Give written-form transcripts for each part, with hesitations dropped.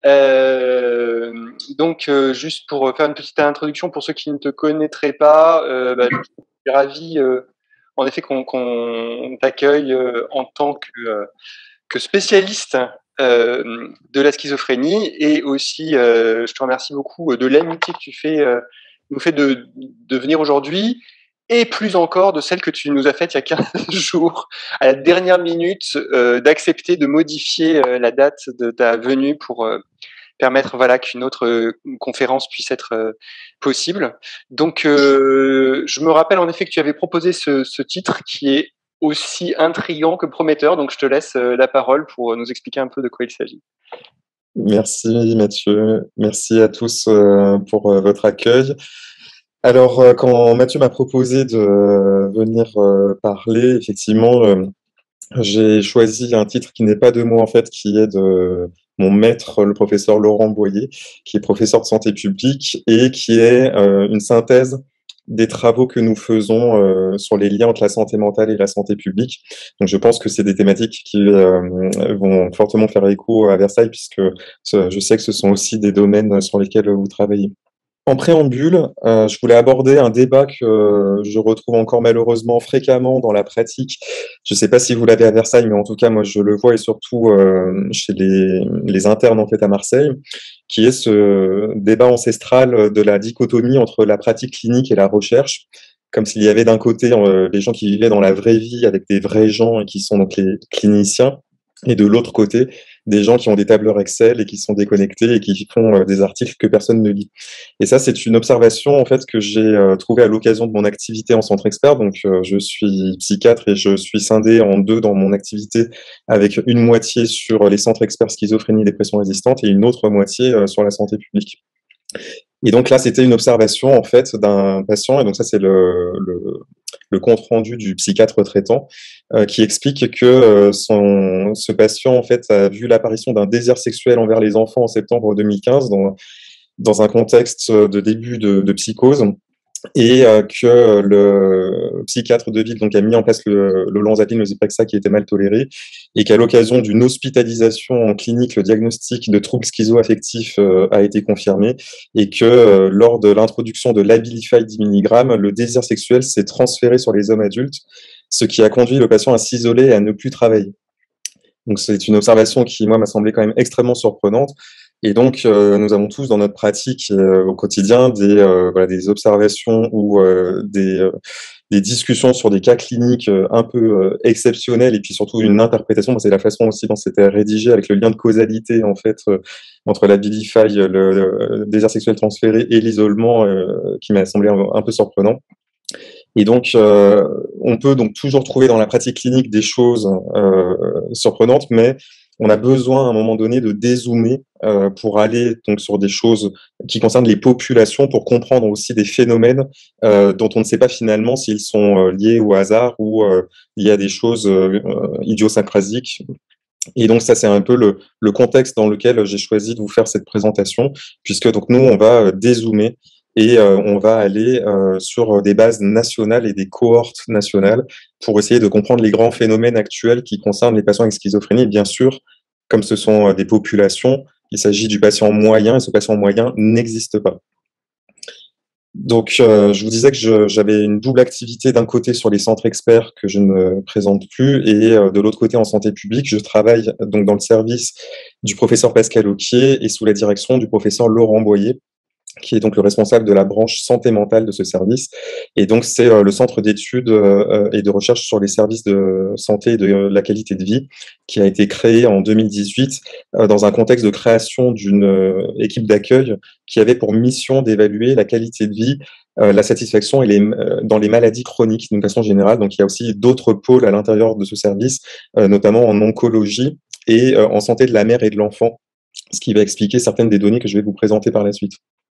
Juste pour faire une petite introduction pour ceux qui ne te connaîtraient pas, je suis ravi en effet qu'on t'accueille en tant que spécialiste de la schizophrénie et aussi je te remercie beaucoup de l'amitié que tu nous fais de venir aujourd'hui et plus encore de celle que tu nous as faite il y a 15 jours à la dernière minute d'accepter de modifier la date de ta venue pour permettre qu'une autre conférence puisse être possible. Donc, je me rappelle en effet que tu avais proposé ce titre qui est aussi intriguant que prometteur. Donc, je te laisse la parole pour nous expliquer un peu de quoi il s'agit. Merci Mathieu, merci à tous pour votre accueil. Alors, quand Mathieu m'a proposé de venir parler, effectivement, j'ai choisi un titre qui n'est pas de moi, en fait, qui est de mon maître, le professeur Laurent Boyer, qui est professeur de santé publique et qui est une synthèse des travaux que nous faisons sur les liens entre la santé mentale et la santé publique. Donc, je pense que c'est des thématiques qui vont fortement faire écho à Versailles, puisque je sais que ce sont aussi des domaines sur lesquels vous travaillez. En préambule, je voulais aborder un débat que je retrouve encore malheureusement fréquemment dans la pratique. Je ne sais pas si vous l'avez à Versailles, mais en tout cas, moi, je le vois et surtout chez les internes en fait à Marseille, qui est ce débat ancestral de la dichotomie entre la pratique clinique et la recherche, comme s'il y avait d'un côté les gens qui vivaient dans la vraie vie avec des vrais gens et qui sont donc les cliniciens, et de l'autre côté, des gens qui ont des tableurs Excel et qui sont déconnectés et qui font des articles que personne ne lit. Et ça, c'est une observation en fait que j'ai trouvée à l'occasion de mon activité en centre expert. Donc, je suis psychiatre et je suis scindé en deux dans mon activité, avec une moitié sur les centres experts schizophrénie et dépression résistante et une autre moitié sur la santé publique. Et donc là, c'était une observation en fait d'un patient, et donc ça c'est le compte rendu du psychiatre traitant qui explique que ce patient en fait a vu l'apparition d'un désir sexuel envers les enfants en septembre 2015 dans un contexte de début de psychose, et que le psychiatre de ville donc a mis en place le olanzapine, le Zyprexa qui était mal toléré, et qu'à l'occasion d'une hospitalisation en clinique, le diagnostic de troubles schizoaffectifs a été confirmé, et que lors de l'introduction de l'Abilify 10 mg, le désir sexuel s'est transféré sur les hommes adultes, ce qui a conduit le patient à s'isoler et à ne plus travailler. Donc c'est une observation qui, moi, m'a semblé quand même extrêmement surprenante. Et donc, nous avons tous dans notre pratique au quotidien des observations ou des discussions sur des cas cliniques un peu exceptionnels, et puis surtout une interprétation. C'est la façon aussi dont c'était rédigé avec le lien de causalité en fait entre l'Abilify, le désir sexuel transféré et l'isolement qui m'a semblé un peu surprenant. Et donc, on peut donc toujours trouver dans la pratique clinique des choses surprenantes, mais on a besoin à un moment donné de dézoomer pour aller donc sur des choses qui concernent les populations, pour comprendre aussi des phénomènes dont on ne sait pas finalement s'ils sont liés au hasard ou liés à des choses idiosyncrasiques. Et donc ça, c'est un peu le contexte dans lequel j'ai choisi de vous faire cette présentation, puisque donc nous, on va dézoomer et on va aller sur des bases nationales et des cohortes nationales pour essayer de comprendre les grands phénomènes actuels qui concernent les patients avec schizophrénie. Et bien sûr, comme ce sont des populations, il s'agit du patient moyen, et ce patient moyen n'existe pas. Donc, je vous disais que j'avais une double activité, d'un côté sur les centres experts que je ne présente plus, et de l'autre côté en santé publique. Je travaille donc dans le service du professeur Pascal Auquier et sous la direction du professeur Laurent Boyer, qui est donc le responsable de la branche santé mentale de ce service. Et donc, c'est le centre d'études et de recherche sur les services de santé et de la qualité de vie, qui a été créé en 2018 dans un contexte de création d'une équipe d'accueil qui avait pour mission d'évaluer la qualité de vie, la satisfaction dans les maladies chroniques d'une façon générale. Donc, il y a aussi d'autres pôles à l'intérieur de ce service, notamment en oncologie et en santé de la mère et de l'enfant, ce qui va expliquer certaines des données que je vais vous présenter par la suite.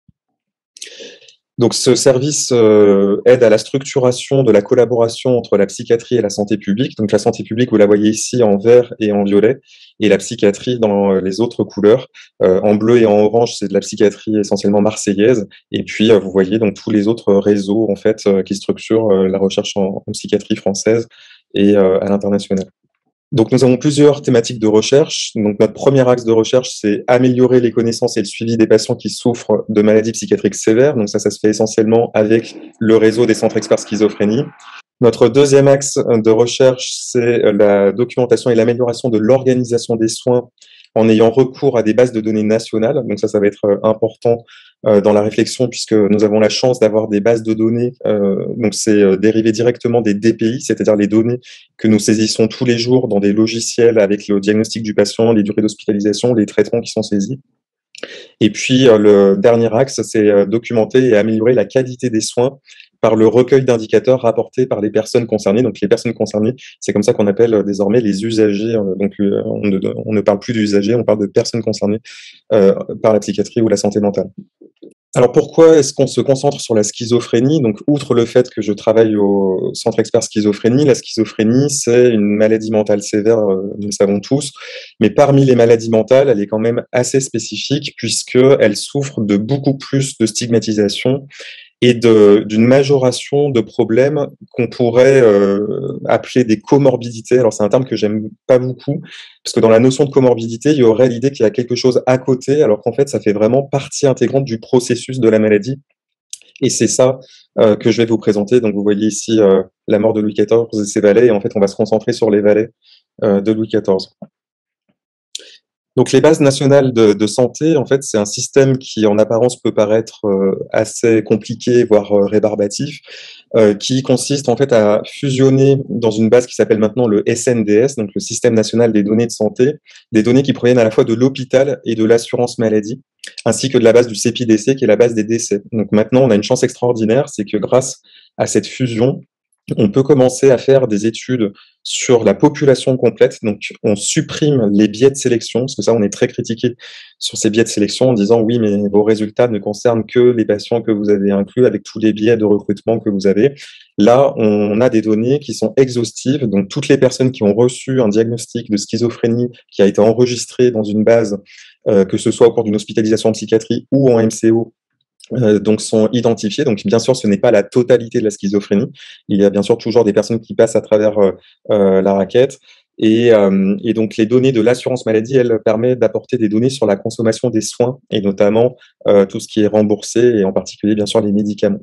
Donc, ce service aide à la structuration de la collaboration entre la psychiatrie et la santé publique. Donc, la santé publique, vous la voyez ici en vert et en violet, et la psychiatrie dans les autres couleurs. En bleu et en orange, c'est de la psychiatrie essentiellement marseillaise. Et puis, vous voyez donc tous les autres réseaux en fait qui structurent la recherche en psychiatrie française et à l'international. Donc, nous avons plusieurs thématiques de recherche. Donc, notre premier axe de recherche, c'est améliorer les connaissances et le suivi des patients qui souffrent de maladies psychiatriques sévères. Donc, ça se fait essentiellement avec le réseau des centres experts schizophrénie. Notre deuxième axe de recherche, c'est la documentation et l'amélioration de l'organisation des soins en ayant recours à des bases de données nationales. Donc ça va être important dans la réflexion puisque nous avons la chance d'avoir des bases de données. Donc c'est dérivé directement des DPI, c'est-à-dire les données que nous saisissons tous les jours dans des logiciels avec le diagnostic du patient, les durées d'hospitalisation, les traitements qui sont saisis. Et puis le dernier axe, c'est documenter et améliorer la qualité des soins par le recueil d'indicateurs rapportés par les personnes concernées. Donc les personnes concernées, c'est comme ça qu'on appelle désormais les usagers. Donc on ne parle plus d'usagers, on parle de personnes concernées par la psychiatrie ou la santé mentale. Alors pourquoi est-ce qu'on se concentre sur la schizophrénie? Donc outre le fait que je travaille au centre expert schizophrénie, la schizophrénie c'est une maladie mentale sévère, nous le savons tous, mais parmi les maladies mentales, elle est quand même assez spécifique puisqu'elle souffre de beaucoup plus de stigmatisation et d'une majoration de problèmes qu'on pourrait appeler des comorbidités. Alors c'est un terme que j'aime pas beaucoup, parce que dans la notion de comorbidité, il y aurait l'idée qu'il y a quelque chose à côté, alors qu'en fait ça fait vraiment partie intégrante du processus de la maladie. Et c'est ça que je vais vous présenter. Donc vous voyez ici la mort de Louis XIV et ses valets, et en fait on va se concentrer sur les valets de Louis XIV. Donc les bases nationales de santé, en fait, c'est un système qui en apparence peut paraître assez compliqué, voire rébarbatif, qui consiste en fait à fusionner dans une base qui s'appelle maintenant le SNDS, donc le Système national des données de santé, des données qui proviennent à la fois de l'hôpital et de l'assurance maladie, ainsi que de la base du CEPIDC, qui est la base des décès. Donc maintenant, on a une chance extraordinaire, c'est que grâce à cette fusion, on peut commencer à faire des études sur la population complète. Donc, on supprime les biais de sélection, parce que ça, on est très critiqué sur ces biais de sélection en disant oui, mais vos résultats ne concernent que les patients que vous avez inclus avec tous les biais de recrutement que vous avez. Là, on a des données qui sont exhaustives. Donc, toutes les personnes qui ont reçu un diagnostic de schizophrénie qui a été enregistré dans une base, que ce soit au cours d'une hospitalisation en psychiatrie ou en MCO, donc sont identifiés. Donc bien sûr, ce n'est pas la totalité de la schizophrénie. Il y a bien sûr toujours des personnes qui passent à travers la raquette. Et donc les données de l'assurance maladie, elles permettent d'apporter des données sur la consommation des soins et notamment tout ce qui est remboursé et en particulier bien sûr les médicaments.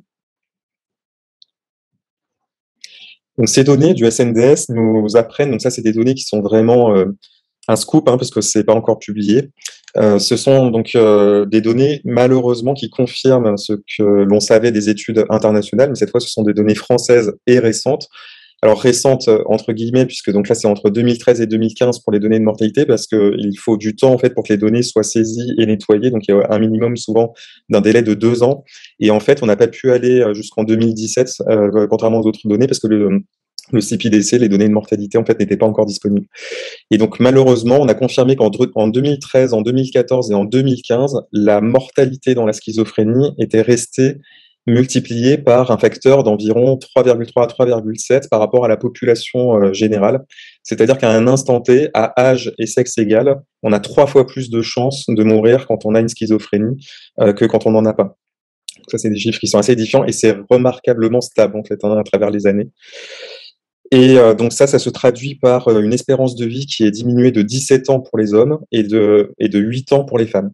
Donc ces données du SNDS nous apprennent, donc ça c'est des données qui sont vraiment un scoop, hein, parce que c'est pas encore publié. Ce sont donc des données, malheureusement, qui confirment ce que l'on savait des études internationales, mais cette fois, ce sont des données françaises et récentes. Alors récentes entre guillemets, puisque donc là c'est entre 2013 et 2015 pour les données de mortalité, parce qu'il faut du temps en fait pour que les données soient saisies et nettoyées. Donc il y a un minimum souvent d'un délai de 2 ans. Et en fait, on n'a pas pu aller jusqu'en 2017, contrairement aux autres données, parce que le CPDC, les données de mortalité en fait n'étaient pas encore disponibles. Et donc malheureusement, on a confirmé qu'en 2013, en 2014 et en 2015, la mortalité dans la schizophrénie était restée multipliée par un facteur d'environ 3,3 à 3,7 par rapport à la population générale. C'est-à-dire qu'à un instant T, à âge et sexe égal, on a 3 fois plus de chances de mourir quand on a une schizophrénie que quand on n'en a pas. Donc ça, c'est des chiffres qui sont assez édifiants et c'est remarquablement stable en fait, hein, à travers les années. Et donc ça se traduit par une espérance de vie qui est diminuée de 17 ans pour les hommes et de 8 ans pour les femmes.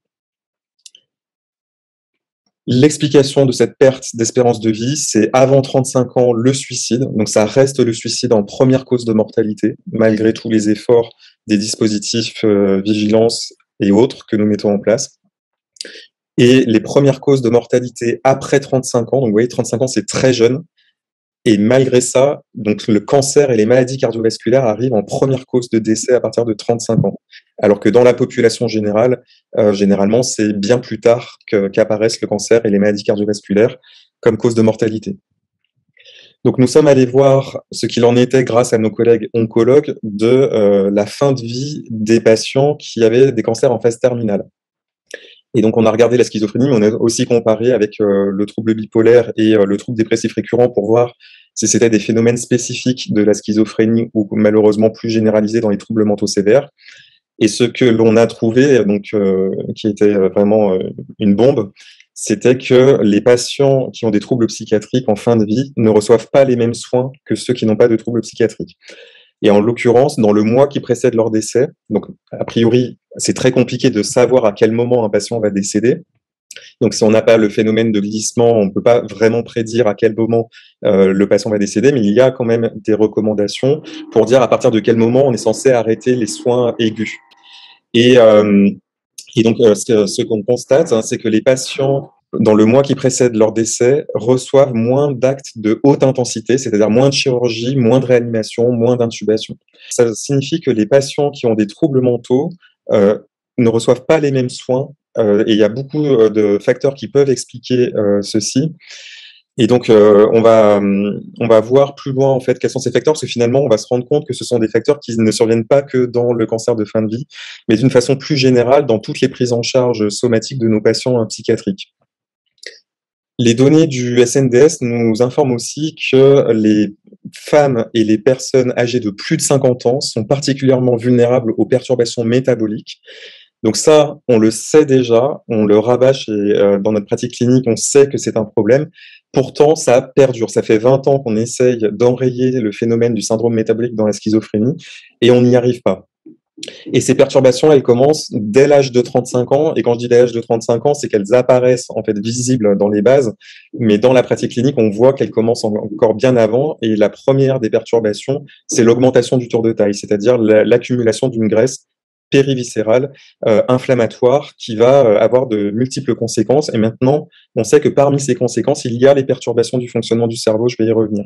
L'explication de cette perte d'espérance de vie, c'est avant 35 ans le suicide. Donc ça reste le suicide en première cause de mortalité, malgré tous les efforts des dispositifs vigilance et autres que nous mettons en place. Et les premières causes de mortalité après 35 ans, donc vous voyez, 35 ans, c'est très jeune. Et malgré ça, donc le cancer et les maladies cardiovasculaires arrivent en première cause de décès à partir de 35 ans. Alors que dans la population générale, généralement, c'est bien plus tard qu'apparaissent le cancer et les maladies cardiovasculaires comme cause de mortalité. Donc nous sommes allés voir ce qu'il en était grâce à nos collègues oncologues de la fin de vie des patients qui avaient des cancers en phase terminale. Et donc, on a regardé la schizophrénie, mais on a aussi comparé avec le trouble bipolaire et le trouble dépressif récurrent pour voir si c'était des phénomènes spécifiques de la schizophrénie ou malheureusement plus généralisés dans les troubles mentaux sévères. Et ce que l'on a trouvé, donc, qui était vraiment une bombe, c'était que les patients qui ont des troubles psychiatriques en fin de vie ne reçoivent pas les mêmes soins que ceux qui n'ont pas de troubles psychiatriques. Et en l'occurrence, dans le mois qui précède leur décès, donc a priori, c'est très compliqué de savoir à quel moment un patient va décéder. Donc, si on n'a pas le phénomène de glissement, on ne peut pas vraiment prédire à quel moment le patient va décéder, mais il y a quand même des recommandations pour dire à partir de quel moment on est censé arrêter les soins aigus. Et, donc, ce qu'on constate, hein, c'est que les patients, dans le mois qui précède leur décès, reçoivent moins d'actes de haute intensité, c'est-à-dire moins de chirurgie, moins de réanimation, moins d'intubation. Ça signifie que les patients qui ont des troubles mentaux ne reçoivent pas les mêmes soins, et il y a beaucoup de facteurs qui peuvent expliquer ceci. Et donc, on va voir plus loin, en fait, quels sont ces facteurs, parce que finalement, on va se rendre compte que ce sont des facteurs qui ne surviennent pas que dans le cancer de fin de vie, mais d'une façon plus générale dans toutes les prises en charge somatiques de nos patients psychiatriques. Les données du SNDS nous informent aussi que les femmes et les personnes âgées de plus de 50 ans sont particulièrement vulnérables aux perturbations métaboliques. Donc ça, on le sait déjà, on le rabâche et dans notre pratique clinique, on sait que c'est un problème. Pourtant, ça perdure. Ça fait 20 ans qu'on essaye d'enrayer le phénomène du syndrome métabolique dans la schizophrénie et on n'y arrive pas. Et ces perturbations, elles commencent dès l'âge de 35 ans. Et quand je dis dès l'âge de 35 ans, c'est qu'elles apparaissent en fait visibles dans les bases. Mais dans la pratique clinique, on voit qu'elles commencent encore bien avant. Et la première des perturbations, c'est l'augmentation du tour de taille, c'est-à-dire l'accumulation d'une graisse périviscérale inflammatoire qui va avoir de multiples conséquences. Et maintenant, on sait que parmi ces conséquences, il y a les perturbations du fonctionnement du cerveau. Je vais y revenir.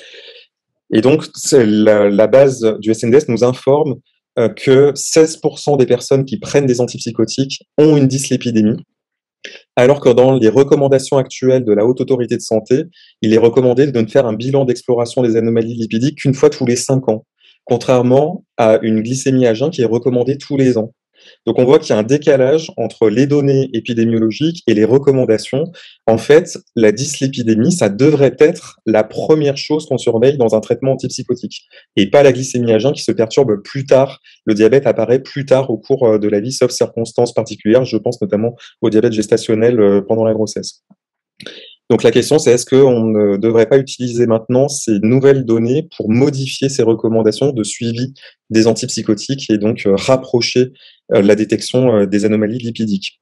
Et donc, la base du SNDS nous informe que 16% des personnes qui prennent des antipsychotiques ont une dyslipidémie, alors que dans les recommandations actuelles de la Haute Autorité de Santé, il est recommandé de ne faire un bilan d'exploration des anomalies lipidiques qu'une fois tous les 5 ans, contrairement à une glycémie à jeun qui est recommandée tous les ans. Donc on voit qu'il y a un décalage entre les données épidémiologiques et les recommandations. En fait, la dyslipidémie, ça devrait être la première chose qu'on surveille dans un traitement antipsychotique, et pas la glycémie à jeun qui se perturbe plus tard. Le diabète apparaît plus tard au cours de la vie, sauf circonstances particulières. Je pense notamment au diabète gestationnel pendant la grossesse. Donc la question, c'est est-ce qu'on ne devrait pas utiliser maintenant ces nouvelles données pour modifier ces recommandations de suivi des antipsychotiques et donc rapprocher la détection des anomalies lipidiques.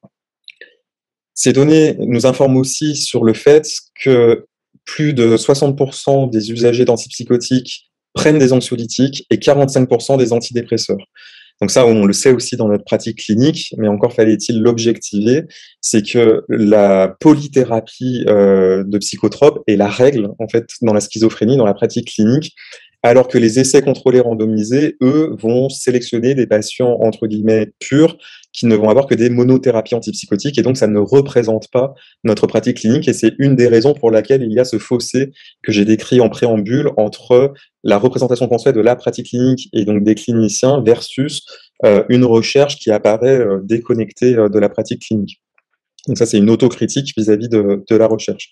Ces données nous informent aussi sur le fait que plus de 60% des usagers d'antipsychotiques prennent des anxiolytiques et 45% des antidépresseurs. Donc ça, on le sait aussi dans notre pratique clinique, mais encore fallait-il l'objectiver, c'est que la polythérapie de psychotropes est la règle en fait dans la schizophrénie, dans la pratique clinique, alors que les essais contrôlés randomisés, eux, vont sélectionner des patients entre guillemets purs qui ne vont avoir que des monothérapies antipsychotiques, et donc ça ne représente pas notre pratique clinique, et c'est une des raisons pour laquelle il y a ce fossé que j'ai décrit en préambule entre la représentation qu'on fait de la pratique clinique et donc des cliniciens versus une recherche qui apparaît déconnectée de la pratique clinique. Donc ça, c'est une autocritique vis-à-vis de la recherche.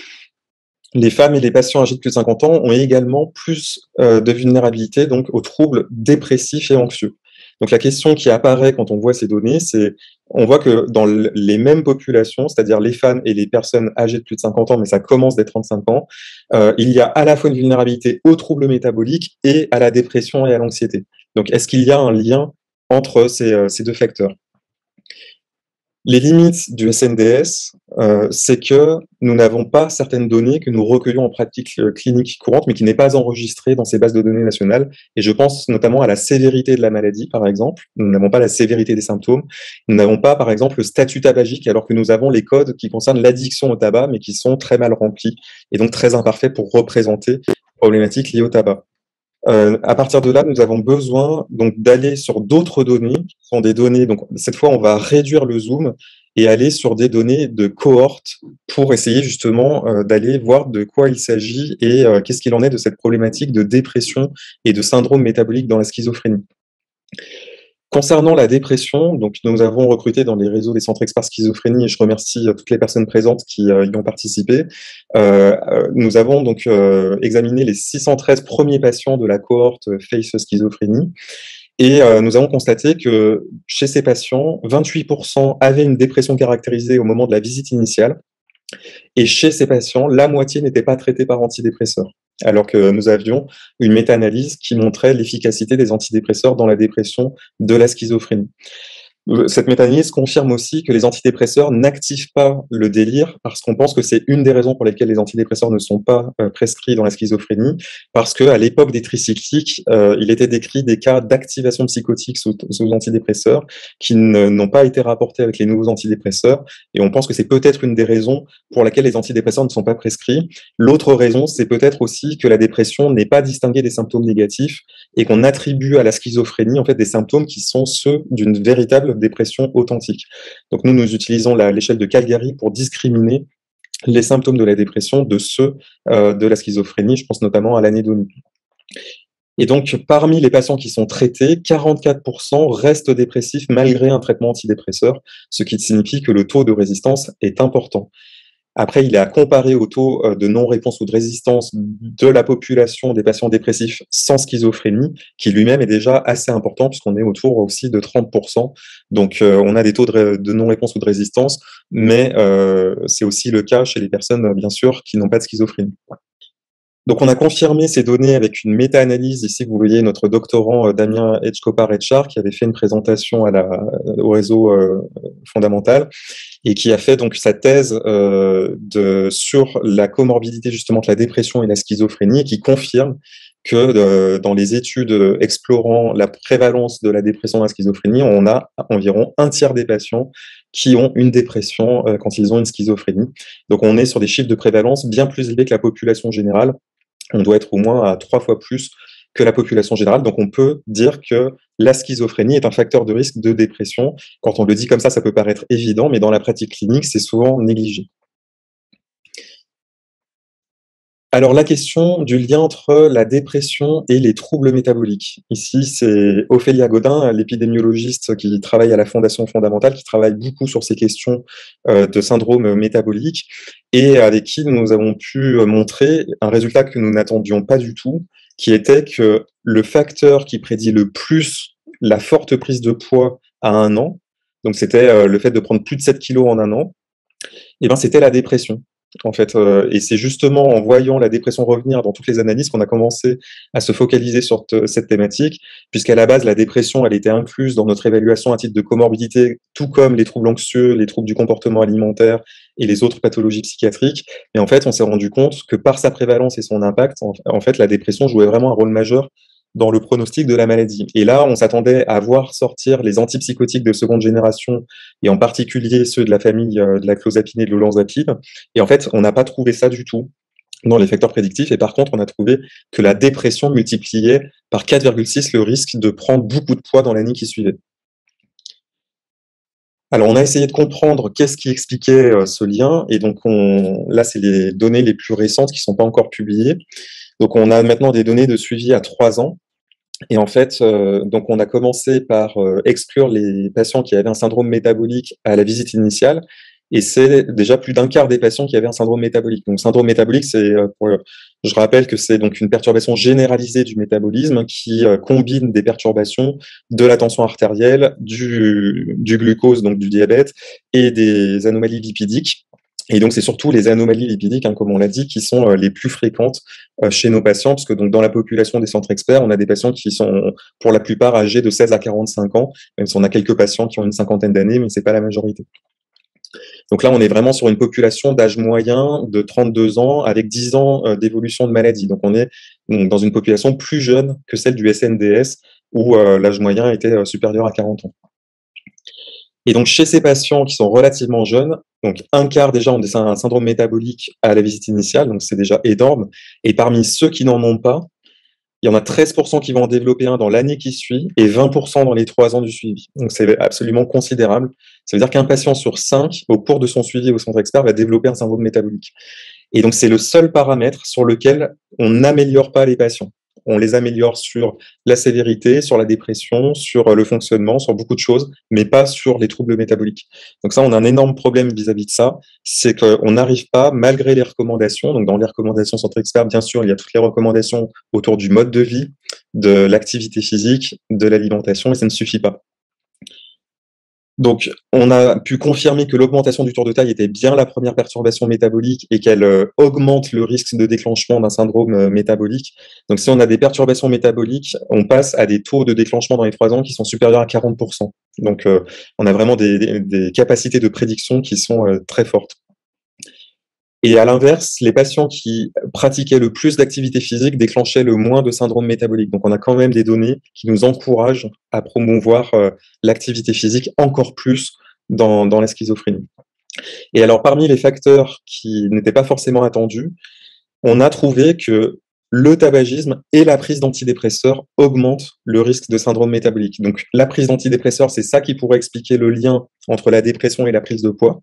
Les femmes et les patients âgés de plus de 50 ans ont également plus de vulnérabilité donc aux troubles dépressifs et anxieux. Donc la question qui apparaît quand on voit ces données, c'est on voit que dans les mêmes populations, c'est-à-dire les femmes et les personnes âgées de plus de 50 ans, mais ça commence dès 35 ans, il y a à la fois une vulnérabilité aux troubles métaboliques et à la dépression et à l'anxiété. Donc est-ce qu'il y a un lien entre ces deux facteurs? Les limites du SNDS, c'est que nous n'avons pas certaines données que nous recueillons en pratique clinique courante, mais qui n'est pas enregistrée dans ces bases de données nationales. Et je pense notamment à la sévérité de la maladie, par exemple. Nous n'avons pas la sévérité des symptômes. Nous n'avons pas, par exemple, le statut tabagique, alors que nous avons les codes qui concernent l'addiction au tabac, mais qui sont très mal remplis et donc très imparfaits pour représenter les problématiques liées au tabac. À partir de là, nous avons besoin donc d'aller sur d'autres données, qui sont des données. Donc cette fois, on va réduire le zoom et aller sur des données de cohorte pour essayer justement d'aller voir de quoi il s'agit et qu'est-ce qu'il en est de cette problématique de dépression et de syndrome métabolique dans la schizophrénie. Concernant la dépression, donc nous avons recruté dans les réseaux des centres experts schizophrénie, et je remercie toutes les personnes présentes qui y ont participé. Nous avons donc examiné les 613 premiers patients de la cohorte FACE schizophrénie, et nous avons constaté que chez ces patients, 28% avaient une dépression caractérisée au moment de la visite initiale, et chez ces patients, la moitié n'était pas traitée par antidépresseurs. alors que nous avions une méta-analyse qui montrait l'efficacité des antidépresseurs dans la dépression de la schizophrénie. Cette méta-analyse confirme aussi que les antidépresseurs n'activent pas le délire, parce qu'on pense que c'est une des raisons pour lesquelles les antidépresseurs ne sont pas prescrits dans la schizophrénie, parce qu'à l'époque des tricycliques, il était décrit des cas d'activation psychotique sous antidépresseurs qui n'ont pas été rapportés avec les nouveaux antidépresseurs, et on pense que c'est peut-être une des raisons pour laquelle les antidépresseurs ne sont pas prescrits. L'autre raison, c'est peut-être aussi que la dépression n'est pas distinguée des symptômes négatifs, et qu'on attribue à la schizophrénie en fait des symptômes qui sont ceux d'une véritable dépression authentique. Donc nous utilisons l'échelle de Calgary pour discriminer les symptômes de la dépression de ceux de la schizophrénie. Je pense notamment à l'anédonie. Et donc, parmi les patients qui sont traités, 44% restent dépressifs malgré un traitement antidépresseur, ce qui signifie que le taux de résistance est important. Après, il est à comparer au taux de non-réponse ou de résistance de la population des patients dépressifs sans schizophrénie, qui lui-même est déjà assez important, puisqu'on est autour aussi de 30%. Donc, on a des taux de non-réponse ou de résistance, mais c'est aussi le cas chez les personnes, bien sûr, qui n'ont pas de schizophrénie. Donc, on a confirmé ces données avec une méta-analyse. Ici, vous voyez notre doctorant Damien Edgecopar-Etchard qui avait fait une présentation au réseau fondamental et qui a fait donc sa thèse sur la comorbidité justement de la dépression et la schizophrénie, et qui confirme que dans les études explorant la prévalence de la dépression et de la schizophrénie, on a environ un tiers des patients qui ont une dépression quand ils ont une schizophrénie. Donc on est sur des chiffres de prévalence bien plus élevés que la population générale. On doit être au moins à 3 fois plus que la population générale. Donc on peut dire que la schizophrénie est un facteur de risque de dépression. Quand on le dit comme ça peut paraître évident, mais dans la pratique clinique, c'est souvent négligé. Alors la question du lien entre la dépression et les troubles métaboliques. Ici, c'est Ophélia Godin, l'épidémiologiste qui travaille à la Fondation fondamentale, qui travaille beaucoup sur ces questions de syndrome métabolique, et avec qui nous avons pu montrer un résultat que nous n'attendions pas du tout, qui était que le facteur qui prédit le plus la forte prise de poids à 1 an, donc c'était le fait de prendre plus de 7 kilos en 1 an, et ben c'était la dépression. En fait, et c'est justement en voyant la dépression revenir dans toutes les analyses qu'on a commencé à se focaliser sur cette thématique, puisqu'à la base, la dépression, elle était incluse dans notre évaluation à titre de comorbidité, tout comme les troubles anxieux, les troubles du comportement alimentaire et les autres pathologies psychiatriques. Et en fait, on s'est rendu compte que par sa prévalence et son impact, en fait, la dépression jouait vraiment un rôle majeur dans le pronostic de la maladie. Et là, on s'attendait à voir sortir les antipsychotiques de seconde génération, et en particulier ceux de la famille de la clozapine et de l'olanzapine. Et en fait, on n'a pas trouvé ça du tout dans les facteurs prédictifs. Et par contre, on a trouvé que la dépression multipliait par 4,6 le risque de prendre beaucoup de poids dans l'année qui suivait. Alors, on a essayé de comprendre qu'est-ce qui expliquait ce lien. Et donc, là, c'est les données les plus récentes qui ne sont pas encore publiées. Donc, on a maintenant des données de suivi à 3 ans. Et en fait, donc on a commencé par exclure les patients qui avaient un syndrome métabolique à la visite initiale, et c'est déjà plus d'un quart des patients qui avaient un syndrome métabolique. Donc, syndrome métabolique, je rappelle que c'est donc une perturbation généralisée du métabolisme qui combine des perturbations de la tension artérielle, du glucose, donc du diabète, et des anomalies lipidiques. Et donc, c'est surtout les anomalies lipidiques, comme on l'a dit, qui sont les plus fréquentes chez nos patients, parce que donc, dans la population des centres experts, on a des patients qui sont, pour la plupart, âgés de 16 à 45 ans, même si on a quelques patients qui ont une cinquantaine d'années, mais c'est pas la majorité. Donc là, on est vraiment sur une population d'âge moyen de 32 ans, avec 10 ans d'évolution de maladie. Donc, on est dans une population plus jeune que celle du SNDS, où l'âge moyen était supérieur à 40 ans. Et donc, chez ces patients qui sont relativement jeunes, donc un quart déjà ont un syndrome métabolique à la visite initiale, donc c'est déjà énorme. Et parmi ceux qui n'en ont pas, il y en a 13% qui vont en développer un dans l'année qui suit et 20% dans les 3 ans du suivi. Donc, c'est absolument considérable. Ça veut dire qu'un patient sur 5, au cours de son suivi au centre expert, va développer un syndrome métabolique. Et donc, c'est le seul paramètre sur lequel on n'améliore pas les patients. On les améliore sur la sévérité, sur la dépression, sur le fonctionnement, sur beaucoup de choses, mais pas sur les troubles métaboliques. Donc ça, on a un énorme problème vis-à-vis de ça, c'est qu'on n'arrive pas, malgré les recommandations, donc dans les recommandations Centre Expert, bien sûr, il y a toutes les recommandations autour du mode de vie, de l'activité physique, de l'alimentation, et ça ne suffit pas. Donc, on a pu confirmer que l'augmentation du tour de taille était bien la première perturbation métabolique et qu'elle augmente le risque de déclenchement d'un syndrome métabolique. Donc, si on a des perturbations métaboliques, on passe à des taux de déclenchement dans les 3 ans qui sont supérieurs à 40%. Donc, on a vraiment des capacités de prédiction qui sont très fortes. Et à l'inverse, les patients qui pratiquaient le plus d'activité physique déclenchaient le moins de syndrome métabolique. Donc, on a quand même des données qui nous encouragent à promouvoir l'activité physique encore plus dans la schizophrénie. Et alors, parmi les facteurs qui n'étaient pas forcément attendus, on a trouvé que le tabagisme et la prise d'antidépresseurs augmentent le risque de syndrome métabolique. Donc, la prise d'antidépresseurs, c'est ça qui pourrait expliquer le lien entre la dépression et la prise de poids.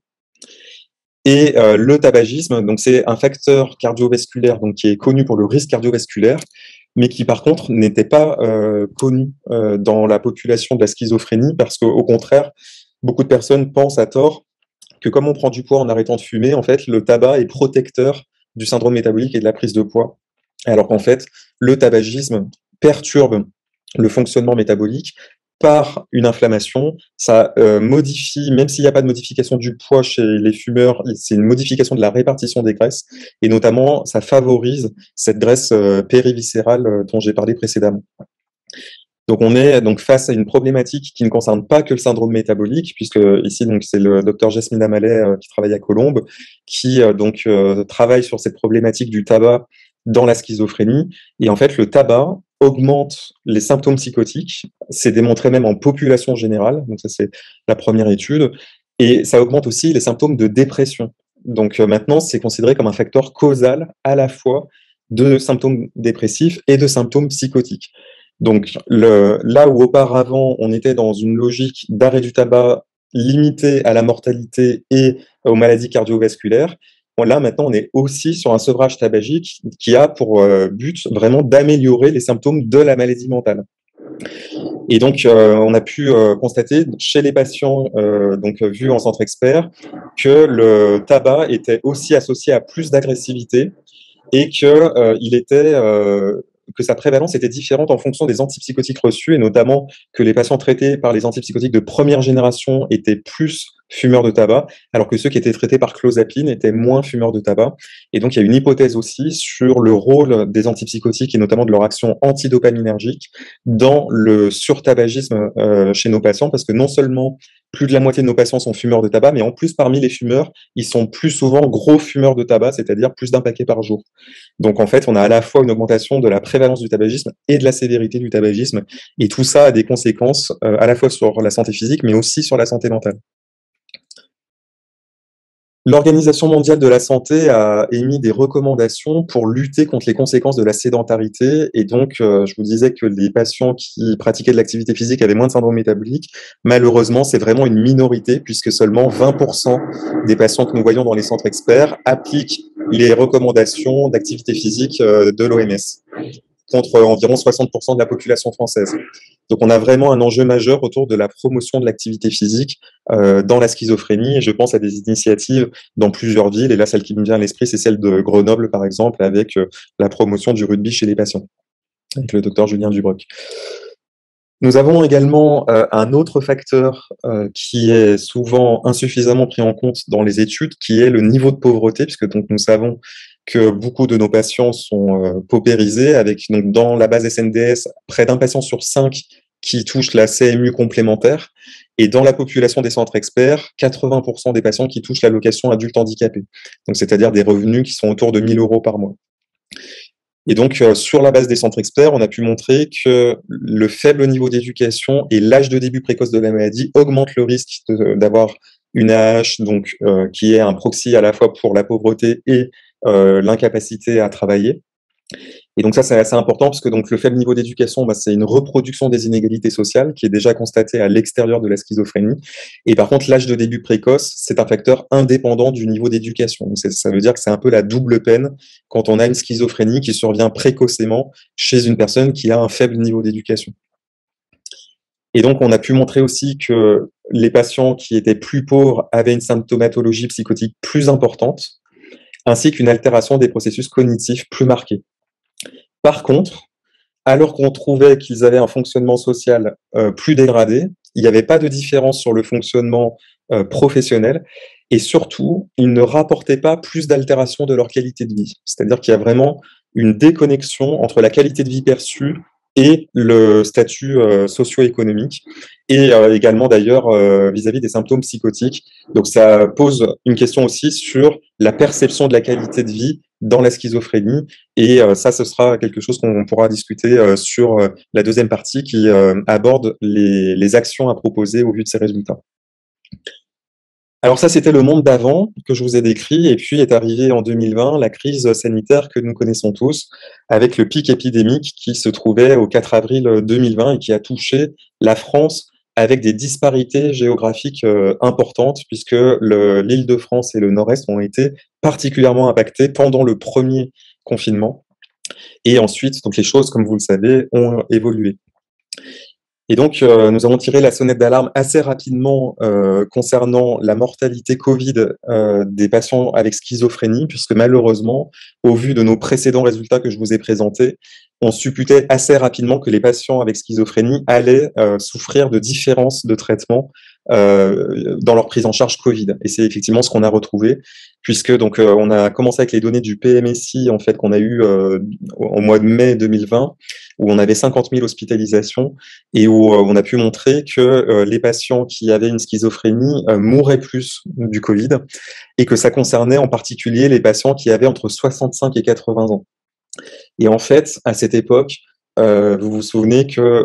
Et le tabagisme, donc c'est un facteur cardiovasculaire donc qui est connu pour le risque cardiovasculaire, mais qui par contre n'était pas connu dans la population de la schizophrénie, parce qu'au contraire, beaucoup de personnes pensent à tort que comme on prend du poids en arrêtant de fumer, en fait, le tabac est protecteur du syndrome métabolique et de la prise de poids, alors qu'en fait, le tabagisme perturbe le fonctionnement métabolique par une inflammation. Ça modifie, même s'il n'y a pas de modification du poids chez les fumeurs, c'est une modification de la répartition des graisses, et notamment, ça favorise cette graisse périviscérale dont j'ai parlé précédemment. Donc on est donc face à une problématique qui ne concerne pas que le syndrome métabolique, puisque ici donc c'est le docteur Jasmine Amallet qui travaille à Colombes, qui travaille sur cette problématique du tabac dans la schizophrénie. Et en fait, le tabac augmente les symptômes psychotiques. C'est démontré même en population générale. Donc ça, c'est la première étude. Et ça augmente aussi les symptômes de dépression. Donc maintenant, c'est considéré comme un facteur causal à la fois de symptômes dépressifs et de symptômes psychotiques. Donc là où auparavant, on était dans une logique d'arrêt du tabac limité à la mortalité et aux maladies cardiovasculaires, là, maintenant, on est aussi sur un sevrage tabagique qui a pour but vraiment d'améliorer les symptômes de la maladie mentale. Et donc, on a pu constater chez les patients vus en centre expert que le tabac était aussi associé à plus d'agressivité et que sa prévalence était différente en fonction des antipsychotiques reçus, et notamment que les patients traités par les antipsychotiques de première génération étaient plus fumeurs de tabac, alors que ceux qui étaient traités par clozapine étaient moins fumeurs de tabac. Et donc, il y a une hypothèse aussi sur le rôle des antipsychotiques et notamment de leur action antidopaminergique dans le surtabagisme chez nos patients, parce que non seulement plus de la moitié de nos patients sont fumeurs de tabac, mais en plus, parmi les fumeurs, ils sont plus souvent gros fumeurs de tabac, c'est-à-dire plus d'un paquet par jour. Donc, en fait, on a à la fois une augmentation de la prévalence du tabagisme et de la sévérité du tabagisme, et tout ça a des conséquences à la fois sur la santé physique, mais aussi sur la santé mentale. L'Organisation mondiale de la santé a émis des recommandations pour lutter contre les conséquences de la sédentarité. Et donc, je vous disais que les patients qui pratiquaient de l'activité physique avaient moins de syndrome métabolique. Malheureusement, c'est vraiment une minorité, puisque seulement 20% des patients que nous voyons dans les centres experts appliquent les recommandations d'activité physique de l'OMS, contre environ 60% de la population française. Donc on a vraiment un enjeu majeur autour de la promotion de l'activité physique dans la schizophrénie, et je pense à des initiatives dans plusieurs villes, et là celle qui me vient à l'esprit, c'est celle de Grenoble par exemple, avec la promotion du rugby chez les patients, avec le docteur Julien Dubroc. Nous avons également un autre facteur qui est souvent insuffisamment pris en compte dans les études, qui est le niveau de pauvreté, puisque donc nous savons que beaucoup de nos patients sont paupérisés, avec donc dans la base SNDS près d'un patient sur 5 qui touche la CMU complémentaire, et dans la population des centres experts, 80% des patients qui touchent l'allocation adulte handicapé, donc c'est-à-dire des revenus qui sont autour de 1 000 € par mois. Et donc, sur la base des centres experts, on a pu montrer que le faible niveau d'éducation et l'âge de début précoce de la maladie augmentent le risque d'avoir une AH, donc qui est un proxy à la fois pour la pauvreté et l'incapacité à travailler. Et donc ça, c'est assez important, parce que donc le faible niveau d'éducation, c'est une reproduction des inégalités sociales qui est déjà constatée à l'extérieur de la schizophrénie. Et par contre, l'âge de début précoce, c'est un facteur indépendant du niveau d'éducation. Donc ça veut dire que c'est un peu la double peine quand on a une schizophrénie qui survient précocement chez une personne qui a un faible niveau d'éducation. Et donc, on a pu montrer aussi que les patients qui étaient plus pauvres avaient une symptomatologie psychotique plus importante, ainsi qu'une altération des processus cognitifs plus marquée. Par contre, alors qu'on trouvait qu'ils avaient un fonctionnement social plus dégradé, il n'y avait pas de différence sur le fonctionnement professionnel, et surtout, ils ne rapportaient pas plus d'altération de leur qualité de vie. C'est-à-dire qu'il y a vraiment une déconnexion entre la qualité de vie perçue et le statut socio-économique, et également d'ailleurs vis-à-vis des symptômes psychotiques. Donc ça pose une question aussi sur la perception de la qualité de vie dans la schizophrénie, et ça, ce sera quelque chose qu'on pourra discuter sur la deuxième partie qui aborde les actions à proposer au vu de ces résultats. Alors ça, c'était le monde d'avant que je vous ai décrit, et puis est arrivée en 2020 la crise sanitaire que nous connaissons tous, avec le pic épidémique qui se trouvait au 4 avril 2020 et qui a touché la France avec des disparités géographiques importantes, puisque l'Île-de-France et le Nord-Est ont été particulièrement impactés pendant le premier confinement. Et ensuite, donc les choses, comme vous le savez, ont évolué. Et donc, nous avons tiré la sonnette d'alarme assez rapidement concernant la mortalité Covid des patients avec schizophrénie, puisque malheureusement, au vu de nos précédents résultats que je vous ai présentés, on supputait assez rapidement que les patients avec schizophrénie allaient souffrir de différences de traitement dans leur prise en charge Covid. Et c'est effectivement ce qu'on a retrouvé, puisque donc on a commencé avec les données du PMSI en fait qu'on a eu au mois de mai 2020, où on avait 50 000 hospitalisations et où on a pu montrer que les patients qui avaient une schizophrénie mouraient plus du Covid, et que ça concernait en particulier les patients qui avaient entre 65 et 80 ans. Et en fait, à cette époque, vous vous souvenez que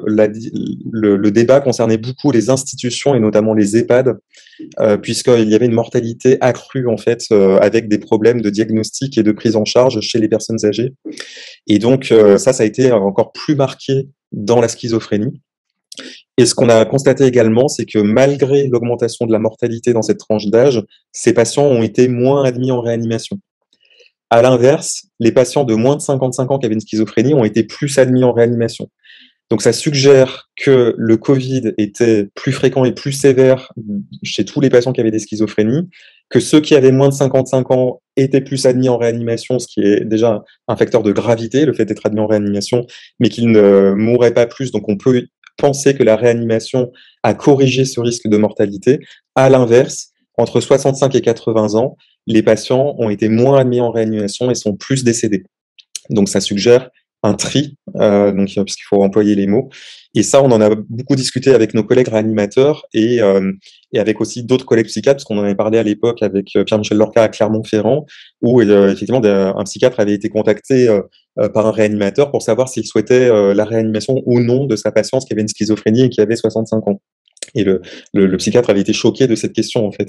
le débat concernait beaucoup les institutions et notamment les EHPAD, puisqu'il y avait une mortalité accrue en fait, avec des problèmes de diagnostic et de prise en charge chez les personnes âgées. Et donc ça a été encore plus marqué dans la schizophrénie. Et ce qu'on a constaté également, c'est que malgré l'augmentation de la mortalité dans cette tranche d'âge, ces patients ont été moins admis en réanimation. À l'inverse, les patients de moins de 55 ans qui avaient une schizophrénie ont été plus admis en réanimation. Donc ça suggère que le Covid était plus fréquent et plus sévère chez tous les patients qui avaient des schizophrénies, que ceux qui avaient moins de 55 ans étaient plus admis en réanimation, ce qui est déjà un facteur de gravité, le fait d'être admis en réanimation, mais qu'ils ne mourraient pas plus. Donc on peut penser que la réanimation a corrigé ce risque de mortalité. À l'inverse, entre 65 et 80 ans, les patients ont été moins admis en réanimation et sont plus décédés. Donc ça suggère un tri, puisqu'il faut employer les mots. Et ça, on en a beaucoup discuté avec nos collègues réanimateurs et avec aussi d'autres collègues psychiatres, parce qu'on en avait parlé à l'époque avec Pierre-Michel Lorca à Clermont-Ferrand, où effectivement un psychiatre avait été contacté par un réanimateur pour savoir s'il souhaitait la réanimation ou non de sa patiente qui avait une schizophrénie et qui avait 65 ans. Et le psychiatre avait été choqué de cette question, en fait.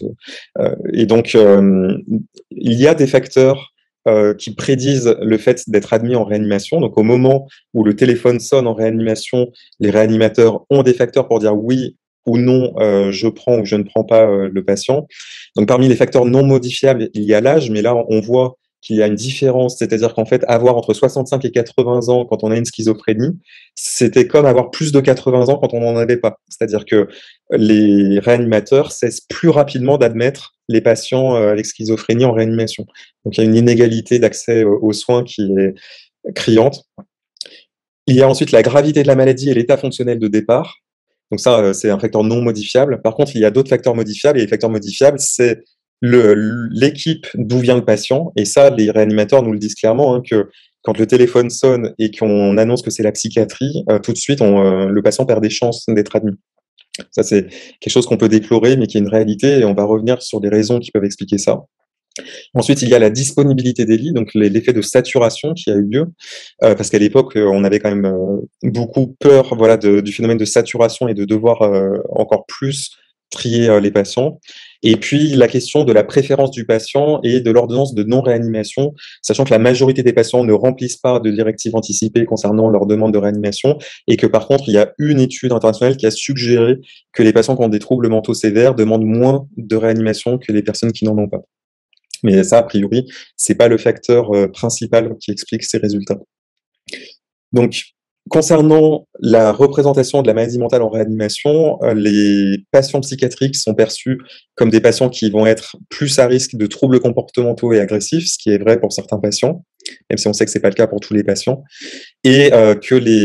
Et donc, il y a des facteurs qui prédisent le fait d'être admis en réanimation. Donc, au moment où le téléphone sonne en réanimation, les réanimateurs ont des facteurs pour dire oui ou non, je prends ou je ne prends pas le patient. Donc, parmi les facteurs non modifiables, il y a l'âge, mais là, on voit qu'il y a une différence, c'est-à-dire qu'en fait, avoir entre 65 et 80 ans quand on a une schizophrénie, c'était comme avoir plus de 80 ans quand on n'en avait pas. C'est-à-dire que les réanimateurs cessent plus rapidement d'admettre les patients avec schizophrénie en réanimation. Donc il y a une inégalité d'accès aux soins qui est criante. Il y a ensuite la gravité de la maladie et l'état fonctionnel de départ. Donc ça, c'est un facteur non modifiable. Par contre, il y a d'autres facteurs modifiables, et les facteurs modifiables, c'est l'équipe d'où vient le patient. Et ça, les réanimateurs nous le disent clairement, que quand le téléphone sonne et qu'on annonce que c'est la psychiatrie, tout de suite, le patient perd des chances d'être admis. Ça, c'est quelque chose qu'on peut déplorer, mais qui est une réalité, et on va revenir sur des raisons qui peuvent expliquer ça. Ensuite, il y a la disponibilité des lits, donc l'effet de saturation qui a eu lieu, parce qu'à l'époque, on avait quand même beaucoup peur, voilà, du phénomène de saturation et de devoir encore plus trier les patients. Et puis, la question de la préférence du patient et de l'ordonnance de non-réanimation, sachant que la majorité des patients ne remplissent pas de directives anticipées concernant leur demande de réanimation, et que par contre, il y a une étude internationale qui a suggéré que les patients qui ont des troubles mentaux sévères demandent moins de réanimation que les personnes qui n'en ont pas. Mais ça, a priori, c'est pas le facteur principal qui explique ces résultats. Donc, concernant la représentation de la maladie mentale en réanimation, les patients psychiatriques sont perçus comme des patients qui vont être plus à risque de troubles comportementaux et agressifs, ce qui est vrai pour certains patients, même si on sait que c'est pas le cas pour tous les patients, et que les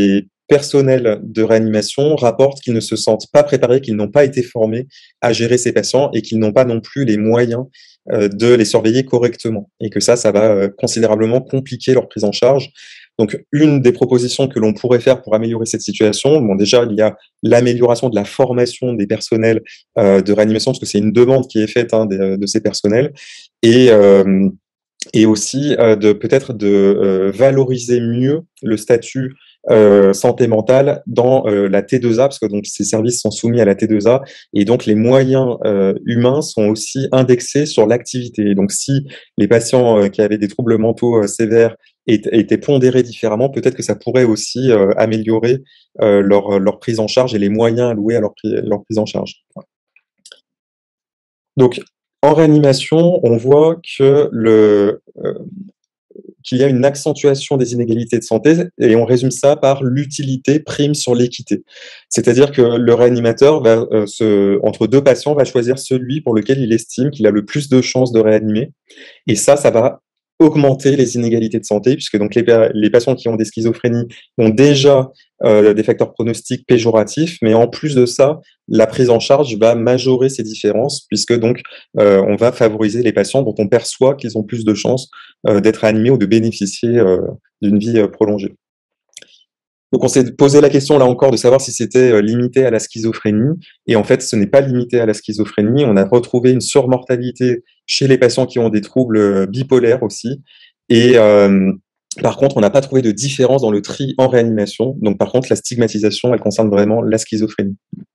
personnel de réanimation rapportent qu'ils ne se sentent pas préparés, qu'ils n'ont pas été formés à gérer ces patients et qu'ils n'ont pas non plus les moyens de les surveiller correctement. Et que ça va considérablement compliquer leur prise en charge. Donc, une des propositions que l'on pourrait faire pour améliorer cette situation, bon, déjà, il y a l'amélioration de la formation des personnels de réanimation, parce que c'est une demande qui est faite de ces personnels, et aussi de peut-être de valoriser mieux le statut santé mentale dans la T2A, parce que donc ces services sont soumis à la T2A, et donc les moyens humains sont aussi indexés sur l'activité. Et donc si les patients qui avaient des troubles mentaux sévères étaient pondérés différemment, peut-être que ça pourrait aussi améliorer leur prise en charge et les moyens alloués à leur prise en charge. Donc, en réanimation, on voit que qu'il y a une accentuation des inégalités de santé, et on résume ça par l'utilité prime sur l'équité. C'est-à-dire que le réanimateur va, entre deux patients, va choisir celui pour lequel il estime qu'il a le plus de chances de réanimer, et ça va augmenter les inégalités de santé, puisque donc les patients qui ont des schizophrénies ont déjà des facteurs pronostiques péjoratifs, mais en plus de ça, la prise en charge va majorer ces différences, puisque donc on va favoriser les patients dont on perçoit qu'ils ont plus de chances d'être réanimés ou de bénéficier d'une vie prolongée. Donc on s'est posé la question là encore de savoir si c'était limité à la schizophrénie, et en fait ce n'est pas limité à la schizophrénie. On a retrouvé une surmortalité chez les patients qui ont des troubles bipolaires aussi, et par contre on n'a pas trouvé de différence dans le tri en réanimation. Donc par contre la stigmatisation, elle concerne vraiment la schizophrénie.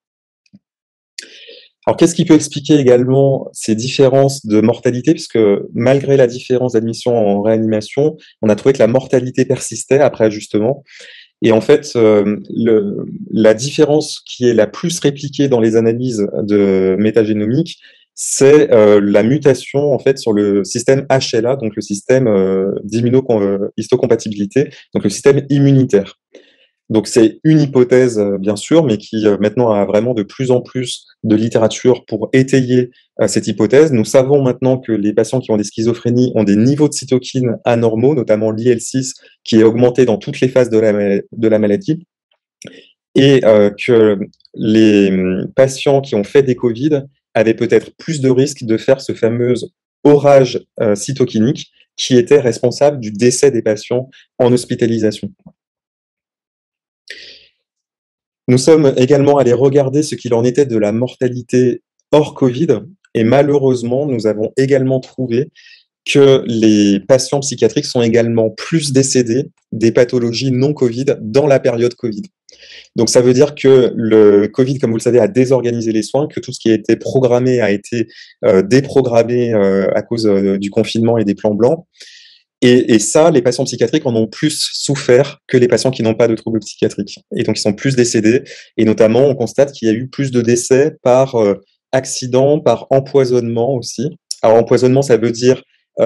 Alors, qu'est-ce qui peut expliquer également ces différences de mortalité, puisque malgré la différence d'admission en réanimation, on a trouvé que la mortalité persistait après ajustement. Et en fait, la différence qui est la plus répliquée dans les analyses de métagénomique, c'est la mutation en fait sur le système HLA, donc le système d'immunohistocompatibilité, donc le système immunitaire. Donc c'est une hypothèse, bien sûr, mais qui maintenant a vraiment de plus en plus de littérature pour étayer cette hypothèse. Nous savons maintenant que les patients qui ont des schizophrénies ont des niveaux de cytokines anormaux, notamment l'IL6, qui est augmenté dans toutes les phases de la maladie, et que les patients qui ont fait des Covid avaient peut-être plus de risques de faire ce fameux orage cytokinique qui était responsable du décès des patients en hospitalisation. Nous sommes également allés regarder ce qu'il en était de la mortalité hors Covid, et malheureusement, nous avons également trouvé que les patients psychiatriques sont également plus décédés des pathologies non Covid dans la période Covid. Donc ça veut dire que le Covid, comme vous le savez, a désorganisé les soins, que tout ce qui a été programmé a été déprogrammé à cause du confinement et des plans blancs. Et ça, les patients psychiatriques en ont plus souffert que les patients qui n'ont pas de troubles psychiatriques. Et donc, ils sont plus décédés. Et notamment, on constate qu'il y a eu plus de décès par accident, par empoisonnement aussi. Alors, empoisonnement, ça veut dire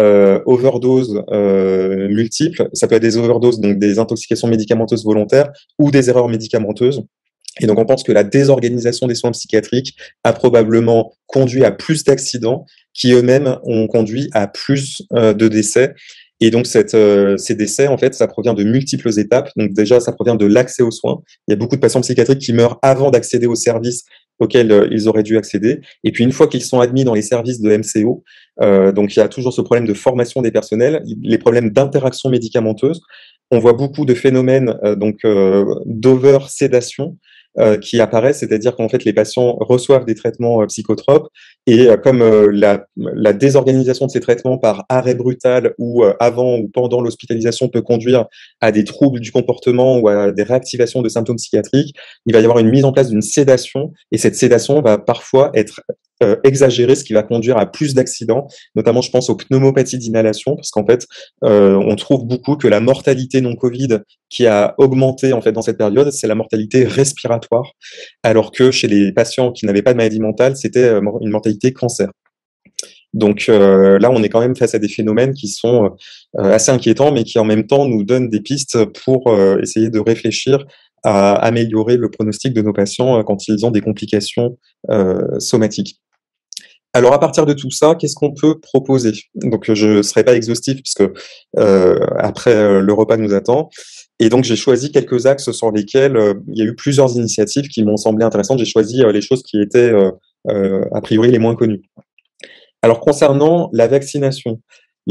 overdose multiple. Ça peut être des overdoses, donc des intoxications médicamenteuses volontaires ou des erreurs médicamenteuses. Et donc, on pense que la désorganisation des soins psychiatriques a probablement conduit à plus d'accidents qui eux-mêmes ont conduit à plus de décès. Et donc, ces décès, en fait, ça provient de multiples étapes. Donc déjà, ça provient de l'accès aux soins. Il y a beaucoup de patients psychiatriques qui meurent avant d'accéder aux services auxquels ils auraient dû accéder. Et puis, une fois qu'ils sont admis dans les services de MCO, donc il y a toujours ce problème de formation des personnels, les problèmes d'interaction médicamenteuse. On voit beaucoup de phénomènes d'over-sédation qui apparaissent, c'est-à-dire qu'en fait les patients reçoivent des traitements psychotropes, et comme la désorganisation de ces traitements par arrêt brutal ou avant ou pendant l'hospitalisation peut conduire à des troubles du comportement ou à des réactivations de symptômes psychiatriques, il va y avoir une mise en place d'une sédation, et cette sédation va parfois être exagérée, ce qui va conduire à plus d'accidents. Notamment, je pense aux pneumopathies d'inhalation, parce qu'en fait, on trouve beaucoup que la mortalité non Covid qui a augmenté en fait dans cette période, c'est la mortalité respiratoire, alors que chez les patients qui n'avaient pas de maladie mentale, c'était une mortalité cancer. Donc là, on est quand même face à des phénomènes qui sont assez inquiétants, mais qui en même temps nous donnent des pistes pour essayer de réfléchir à améliorer le pronostic de nos patients quand ils ont des complications somatiques. Alors, à partir de tout ça, qu'est-ce qu'on peut proposer? Donc, je ne serai pas exhaustif puisque après le repas nous attend. Et donc, j'ai choisi quelques axes sur lesquels il y a eu plusieurs initiatives qui m'ont semblé intéressantes. J'ai choisi les choses qui étaient a priori les moins connues. Alors, concernant la vaccination,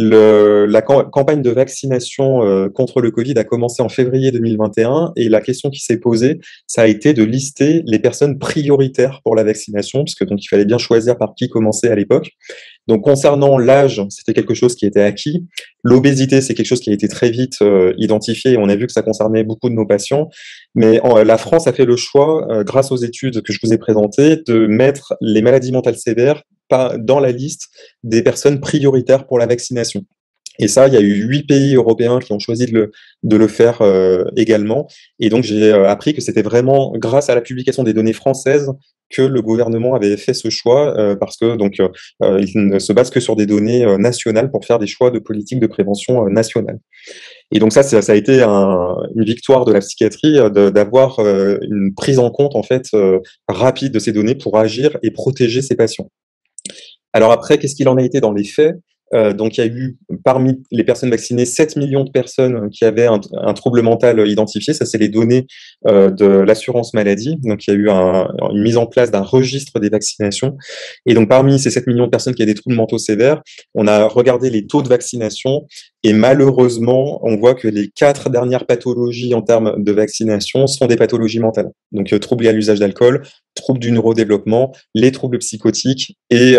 la campagne de vaccination contre le Covid a commencé en février 2021 et la question qui s'est posée, ça a été de lister les personnes prioritaires pour la vaccination, puisque donc il fallait bien choisir par qui commencer à l'époque. Donc, concernant l'âge, c'était quelque chose qui était acquis. L'obésité, c'est quelque chose qui a été très vite identifié et on a vu que ça concernait beaucoup de nos patients. Mais la France a fait le choix, grâce aux études que je vous ai présentées, de mettre les maladies mentales sévères dans la liste des personnes prioritaires pour la vaccination. Et ça, il y a eu 8 pays européens qui ont choisi de le faire également. Et donc, j'ai appris que c'était vraiment grâce à la publication des données françaises que le gouvernement avait fait ce choix, parce que donc il ne se base que sur des données nationales pour faire des choix de politique de prévention nationale. Et donc ça a été une victoire de la psychiatrie d'avoir une prise en compte en fait rapide de ces données pour agir et protéger ces patients. Alors après, qu'est-ce qu'il en a été dans les faits? Donc, il y a eu, parmi les personnes vaccinées, 7 millions de personnes qui avaient un trouble mental identifié. Ça, c'est les données de l'assurance maladie. Donc, il y a eu une mise en place d'un registre des vaccinations. Et donc, parmi ces 7 millions de personnes qui avaient des troubles mentaux sévères, on a regardé les taux de vaccination. Et malheureusement, on voit que les 4 dernières pathologies en termes de vaccination sont des pathologies mentales. Donc, troubles liés à l'usage d'alcool, troubles du neurodéveloppement, les troubles psychotiques et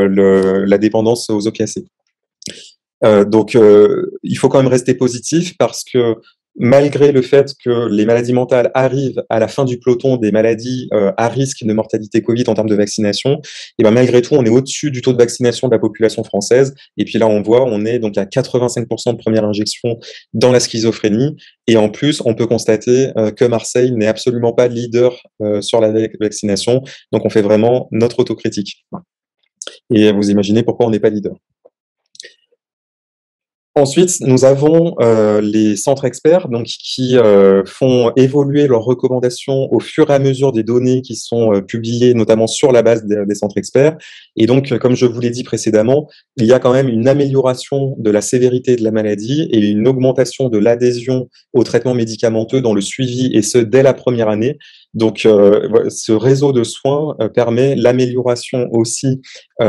la dépendance aux opiacés. Donc, il faut quand même rester positif parce que malgré le fait que les maladies mentales arrivent à la fin du peloton des maladies à risque de mortalité Covid en termes de vaccination, et ben malgré tout, on est au-dessus du taux de vaccination de la population française. Et puis là, on voit, on est donc à 85% de première injection dans la schizophrénie. Et en plus, on peut constater que Marseille n'est absolument pas leader sur la vaccination. Donc, on fait vraiment notre autocritique. Et vous imaginez pourquoi on n'est pas leader. Ensuite, nous avons les centres experts donc, qui font évoluer leurs recommandations au fur et à mesure des données qui sont publiées, notamment sur la base des centres experts. Et donc, comme je vous l'ai dit précédemment, il y a quand même une amélioration de la sévérité de la maladie et une augmentation de l'adhésion aux traitements médicamenteux dans le suivi, et ce, dès la première année. Donc, ce réseau de soins permet l'amélioration aussi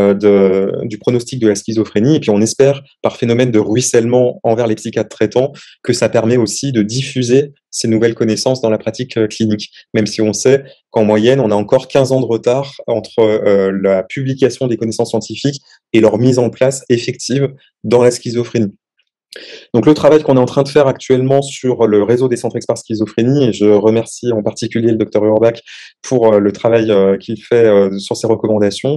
du pronostic de la schizophrénie. Et puis, on espère, par phénomène de ruissellement envers les psychiatres traitants, que ça permet aussi de diffuser ces nouvelles connaissances dans la pratique clinique, même si on sait qu'en moyenne, on a encore 15 ans de retard entre la publication des connaissances scientifiques et leur mise en place effective dans la schizophrénie. Donc le travail qu'on est en train de faire actuellement sur le réseau des centres experts schizophrénie, et je remercie en particulier le docteur Urbach pour le travail qu'il fait sur ses recommandations.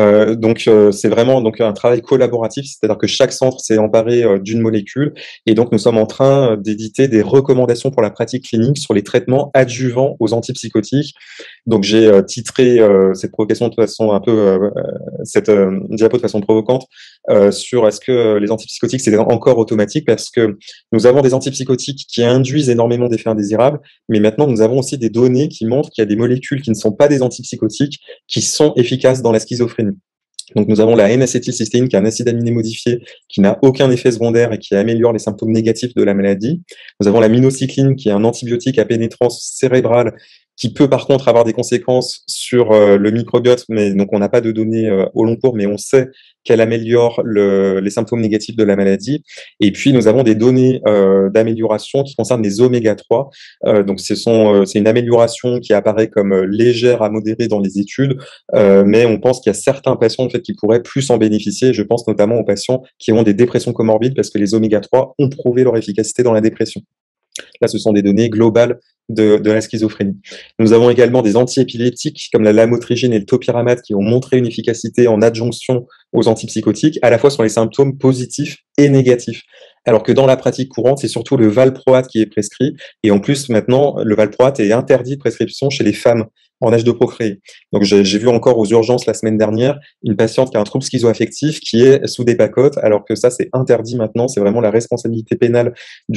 Donc c'est vraiment donc un travail collaboratif, c'est-à-dire que chaque centre s'est emparé d'une molécule, et donc nous sommes en train d'éditer des recommandations pour la pratique clinique sur les traitements adjuvants aux antipsychotiques. Donc j'ai titré cette provocation de façon un peu cette diapo de façon provocante sur est-ce que les antipsychotiques c'est encore automatique, parce que nous avons des antipsychotiques qui induisent énormément d'effets indésirables, mais maintenant nous avons aussi des données qui montrent qu'il y a des molécules qui ne sont pas des antipsychotiques qui sont efficaces dans la schizophrénie. Donc nous avons la N-acétylcystéine, qui est un acide aminé modifié, qui n'a aucun effet secondaire et qui améliore les symptômes négatifs de la maladie. Nous avons la minocycline, qui est un antibiotique à pénétrance cérébrale, qui peut par contre avoir des conséquences sur le microbiote, mais donc on n'a pas de données au long cours, mais on sait qu'elle améliore les symptômes négatifs de la maladie. Et puis nous avons des données d'amélioration qui concernent les oméga 3. Donc c'est une amélioration qui apparaît comme légère à modérée dans les études, mais on pense qu'il y a certains patients en fait qui pourraient plus en bénéficier. Je pense notamment aux patients qui ont des dépressions comorbides, parce que les oméga 3 ont prouvé leur efficacité dans la dépression. Là, ce sont des données globales de la schizophrénie. Nous avons également des antiépileptiques comme la lamotrigine et le topiramate qui ont montré une efficacité en adjonction aux antipsychotiques, à la fois sur les symptômes positifs et négatifs. Alors que dans la pratique courante, c'est surtout le valproate qui est prescrit. Et en plus, maintenant, le valproate est interdit de prescription chez les femmes en âge de procréer. Donc, j'ai vu encore aux urgences la semaine dernière une patiente qui a un trouble schizoaffectif qui est sous des pacotes, alors que ça, c'est interdit maintenant. C'est vraiment la responsabilité pénale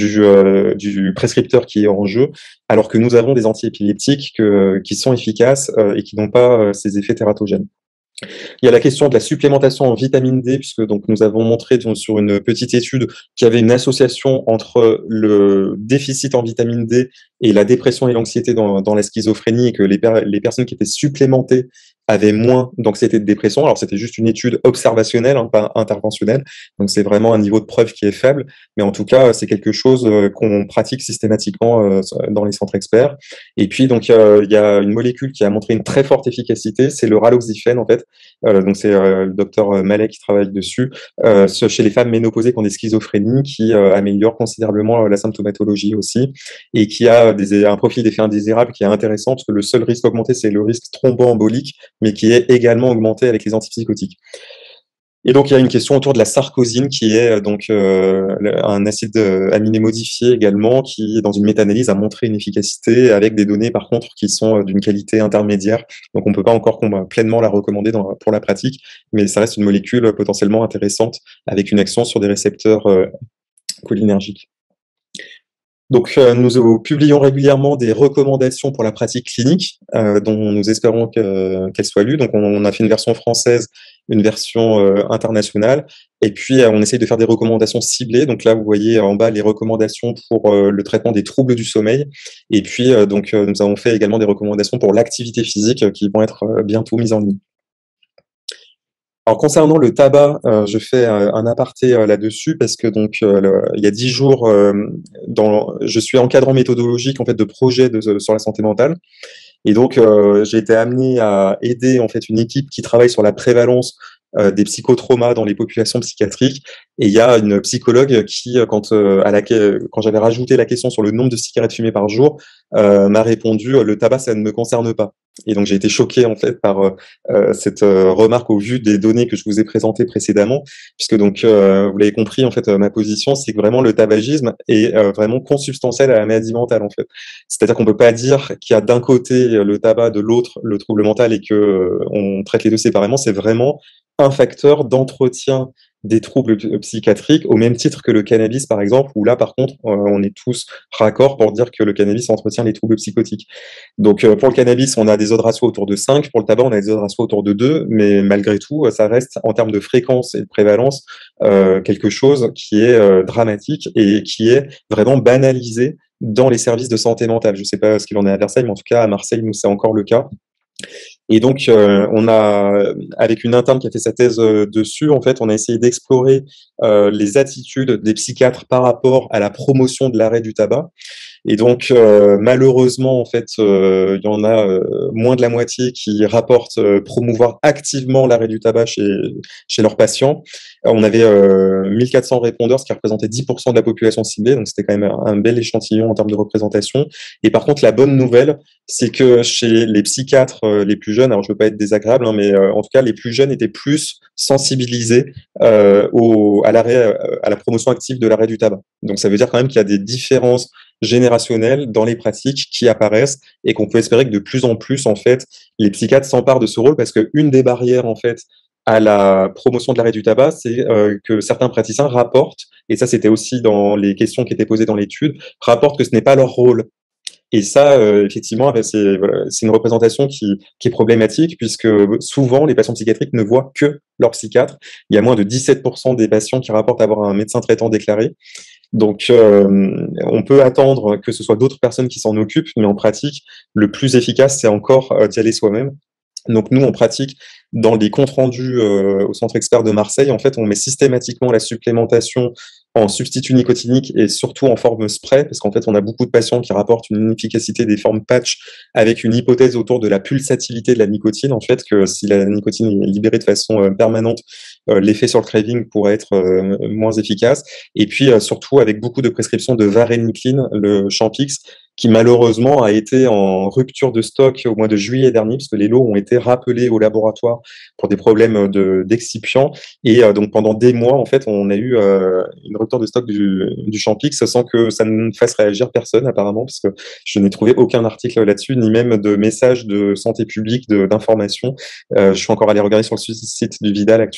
du prescripteur qui est en jeu, alors que nous avons des antiépileptiques qui sont efficaces et qui n'ont pas ces effets tératogènes. Il y a la question de la supplémentation en vitamine D, puisque donc nous avons montré donc, sur une petite étude qu'il y avait une association entre le déficit en vitamine D et la dépression et l'anxiété dans la schizophrénie, et que les personnes qui étaient supplémentées avaient moins d'anxiété et de dépression. Alors c'était juste une étude observationnelle, hein, pas interventionnelle, donc c'est vraiment un niveau de preuve qui est faible, mais en tout cas c'est quelque chose qu'on pratique systématiquement dans les centres experts. Et puis donc il y a une molécule qui a montré une très forte efficacité, c'est le raloxifène en fait. Donc c'est le docteur Malek qui travaille dessus, chez les femmes ménopausées qui ont des schizophrénies, qui améliore considérablement la symptomatologie aussi, et qui a un profil d'effet indésirable qui est intéressant, parce que le seul risque augmenté, c'est le risque thromboembolique, mais qui est également augmenté avec les antipsychotiques. Et donc, il y a une question autour de la sarcosine, qui est donc un acide aminé modifié également, qui, dans une méta-analyse, a montré une efficacité avec des données, par contre, qui sont d'une qualité intermédiaire. Donc, on ne peut pas encore pleinement la recommander pour la pratique, mais ça reste une molécule potentiellement intéressante avec une action sur des récepteurs cholinergiques. Donc, nous publions régulièrement des recommandations pour la pratique clinique, dont nous espérons qu'elles soient lues. Donc, on a fait une version française, une version internationale, et puis on essaye de faire des recommandations ciblées. Donc là, vous voyez en bas les recommandations pour le traitement des troubles du sommeil. Et puis, nous avons fait également des recommandations pour l'activité physique qui vont être bientôt mises en ligne. Alors concernant le tabac, je fais un aparté là-dessus, parce que donc il y a 10 jours, je suis encadrant méthodologique en fait de projet sur la santé mentale, et donc j'ai été amené à aider en fait une équipe qui travaille sur la prévalence des psychotraumas dans les populations psychiatriques. Et il y a une psychologue qui, quand j'avais rajouté la question sur le nombre de cigarettes fumées par jour, m'a répondu le tabac, ça ne me concerne pas. Et donc j'ai été choqué en fait par cette remarque au vu des données que je vous ai présentées précédemment, puisque donc vous l'avez compris en fait, ma position, c'est que vraiment le tabagisme est vraiment consubstantiel à la maladie mentale en fait. C'est-à-dire qu'on peut pas dire qu'il y a d'un côté le tabac, de l'autre le trouble mental, et que on traite les deux séparément. C'est vraiment un facteur d'entretien des troubles psychiatriques, au même titre que le cannabis, par exemple, où là, par contre, on est tous raccord pour dire que le cannabis entretient les troubles psychotiques. Donc, pour le cannabis, on a des odds ratios autour de 5, pour le tabac, on a des odds ratios autour de 2, mais malgré tout, ça reste, en termes de fréquence et de prévalence, quelque chose qui est dramatique et qui est vraiment banalisé dans les services de santé mentale. Je ne sais pas ce qu'il en est à Versailles, mais en tout cas, à Marseille, nous, c'est encore le cas. Et donc, on a, avec une interne qui a fait sa thèse dessus, en fait, on a essayé d'explorer les attitudes des psychiatres par rapport à la promotion de l'arrêt du tabac. Et donc, malheureusement, en fait, il y en a moins de la moitié qui rapportent promouvoir activement l'arrêt du tabac chez leurs patients. On avait 1400 répondeurs, ce qui représentait 10% de la population ciblée, donc c'était quand même un bel échantillon en termes de représentation. Et par contre, la bonne nouvelle, c'est que chez les psychiatres les plus jeunes, alors je veux pas être désagréable, hein, mais en tout cas, les plus jeunes étaient plus sensibilisés à la promotion active de l'arrêt du tabac. Donc ça veut dire quand même qu'il y a des différences générationnelles dans les pratiques qui apparaissent, et qu'on peut espérer que de plus en plus, en fait, les psychiatres s'emparent de ce rôle, parce qu'une des barrières, en fait, à la promotion de l'arrêt du tabac, c'est que certains praticiens rapportent, et ça c'était aussi dans les questions qui étaient posées dans l'étude, rapportent que ce n'est pas leur rôle. Et ça, effectivement, c'est une représentation qui est problématique, puisque souvent, les patients psychiatriques ne voient que leur psychiatre. Il y a moins de 17% des patients qui rapportent avoir un médecin traitant déclaré. Donc, on peut attendre que ce soit d'autres personnes qui s'en occupent, mais en pratique, le plus efficace, c'est encore d'y aller soi-même. Donc nous, on pratique dans les comptes rendus au centre expert de Marseille. En fait, on met systématiquement la supplémentation en substitut nicotinique, et surtout en forme spray, parce qu'en fait, on a beaucoup de patients qui rapportent une inefficacité des formes patch, avec une hypothèse autour de la pulsatilité de la nicotine. En fait, que si la nicotine est libérée de façon permanente, l'effet sur le craving pourrait être moins efficace. Et puis surtout avec beaucoup de prescriptions de varenicline, le Champix, qui malheureusement a été en rupture de stock au mois de juillet dernier, puisque les lots ont été rappelés au laboratoire pour des problèmes d'excipients. Et donc pendant des mois, en fait, on a eu une rupture de stock du Champix, sans que ça ne fasse réagir personne apparemment, parce que je n'ai trouvé aucun article là-dessus, ni même de message de santé publique, d'information. Je suis encore allé regarder sur le site du Vidal actuellement, et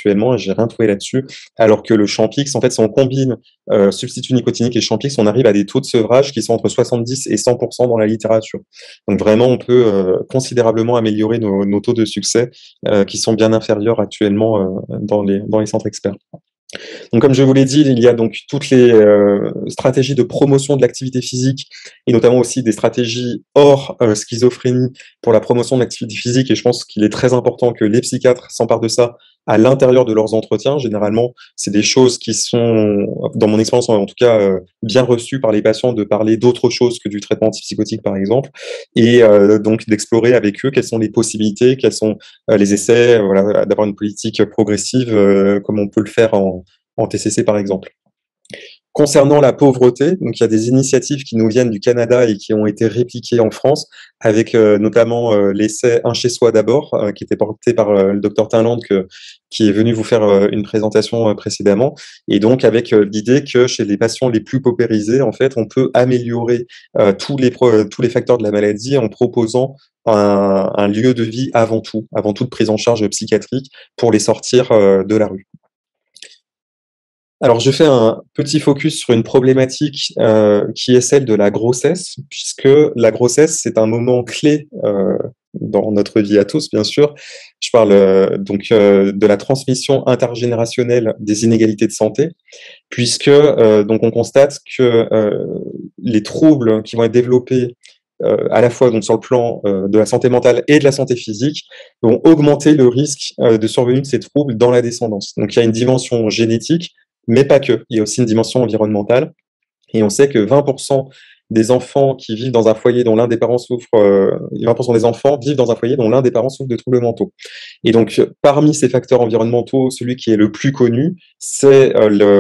j'ai rien trouvé là-dessus. Alors que le Champix, en fait, si on combine substitut nicotinique et Champix, on arrive à des taux de sevrage qui sont entre 70 et 100% dans la littérature. Donc vraiment, on peut considérablement améliorer nos taux de succès qui sont bien inférieurs actuellement dans les centres experts. Donc, comme je vous l'ai dit, il y a donc toutes les stratégies de promotion de l'activité physique et notamment aussi des stratégies hors schizophrénie pour la promotion de l'activité physique. Et je pense qu'il est très important que les psychiatres s'emparent de ça à l'intérieur de leurs entretiens. Généralement, c'est des choses qui sont, dans mon expérience en tout cas, bien reçues par les patients de parler d'autre chose que du traitement antipsychotique, par exemple, et donc d'explorer avec eux quelles sont les possibilités, quels sont les essais, voilà, d'avoir une politique progressive comme on peut le faire en TCC par exemple. Concernant la pauvreté, donc il y a des initiatives qui nous viennent du Canada et qui ont été répliquées en France, avec notamment l'essai Un chez soi d'abord, qui était porté par le docteur Tinland, qui est venu vous faire une présentation précédemment, et donc avec l'idée que chez les patients les plus paupérisés, en fait, on peut améliorer tous les facteurs de la maladie en proposant un lieu de vie avant toute prise en charge psychiatrique pour les sortir de la rue. Alors, je fais un petit focus sur une problématique qui est celle de la grossesse, puisque la grossesse, c'est un moment clé dans notre vie à tous, bien sûr. Je parle donc de la transmission intergénérationnelle des inégalités de santé, puisque donc on constate que les troubles qui vont être développés à la fois donc sur le plan de la santé mentale et de la santé physique, vont augmenter le risque de survenue de ces troubles dans la descendance. Donc il y a une dimension génétique, mais pas que. Il y a aussi une dimension environnementale. Et on sait que 20% des enfants qui vivent dans un foyer dont l'un des parents souffre, 20% des enfants vivent dans un foyer dont l'un des parents souffre de troubles mentaux. Et donc, parmi ces facteurs environnementaux, celui qui est le plus connu, c'est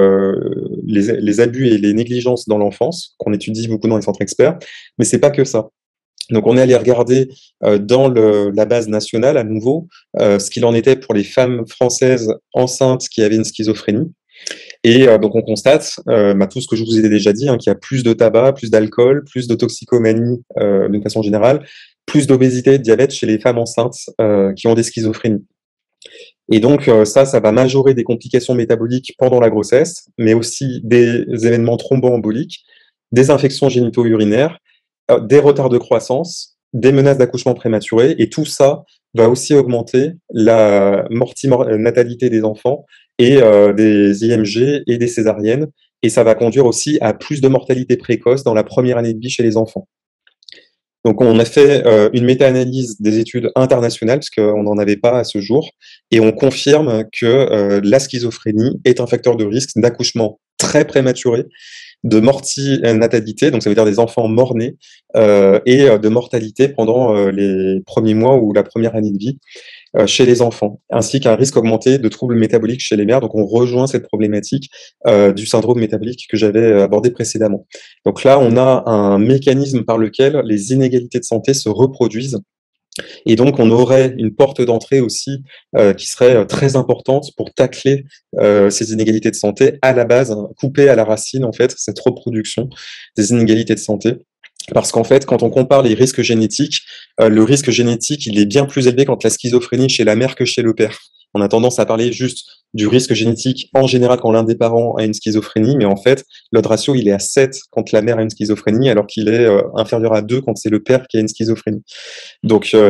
les abus et les négligences dans l'enfance, qu'on étudie beaucoup dans les centres experts. Mais c'est pas que ça. Donc, on est allé regarder dans la base nationale, à nouveau, ce qu'il en était pour les femmes françaises enceintes qui avaient une schizophrénie. Et donc on constate tout ce que je vous ai déjà dit, qu'il y a plus de tabac, plus d'alcool, plus de toxicomanie d'une façon générale, plus d'obésité et de diabète chez les femmes enceintes qui ont des schizophrénies. Et donc ça va majorer des complications métaboliques pendant la grossesse, mais aussi des événements thromboemboliques, des infections génito-urinaires, des retards de croissance, des menaces d'accouchement prématuré, et tout ça va aussi augmenter la natalité des enfants et des IMG et des césariennes, et ça va conduire aussi à plus de mortalité précoce dans la première année de vie chez les enfants. Donc on a fait une méta-analyse des études internationales, parce qu'on n'en avait pas à ce jour, et on confirme que la schizophrénie est un facteur de risque d'accouchement très prématuré, de mortinatalité, donc ça veut dire des enfants morts-nés, et de mortalité pendant les premiers mois ou la première année de vie chez les enfants, ainsi qu'un risque augmenté de troubles métaboliques chez les mères. Donc on rejoint cette problématique du syndrome métabolique que j'avais abordé précédemment. Donc là, on a un mécanisme par lequel les inégalités de santé se reproduisent. Et donc, on aurait une porte d'entrée aussi qui serait très importante pour tacler ces inégalités de santé à la base, couper à la racine, en fait, cette reproduction des inégalités de santé. Parce qu'en fait, quand on compare les risques génétiques, le risque génétique, il est bien plus élevé quand la schizophrénie chez la mère que chez le père. On a tendance à parler juste du risque génétique en général quand l'un des parents a une schizophrénie, mais en fait, le ratio, il est à 7 quand la mère a une schizophrénie, alors qu'il est inférieur à 2 quand c'est le père qui a une schizophrénie. Donc, ça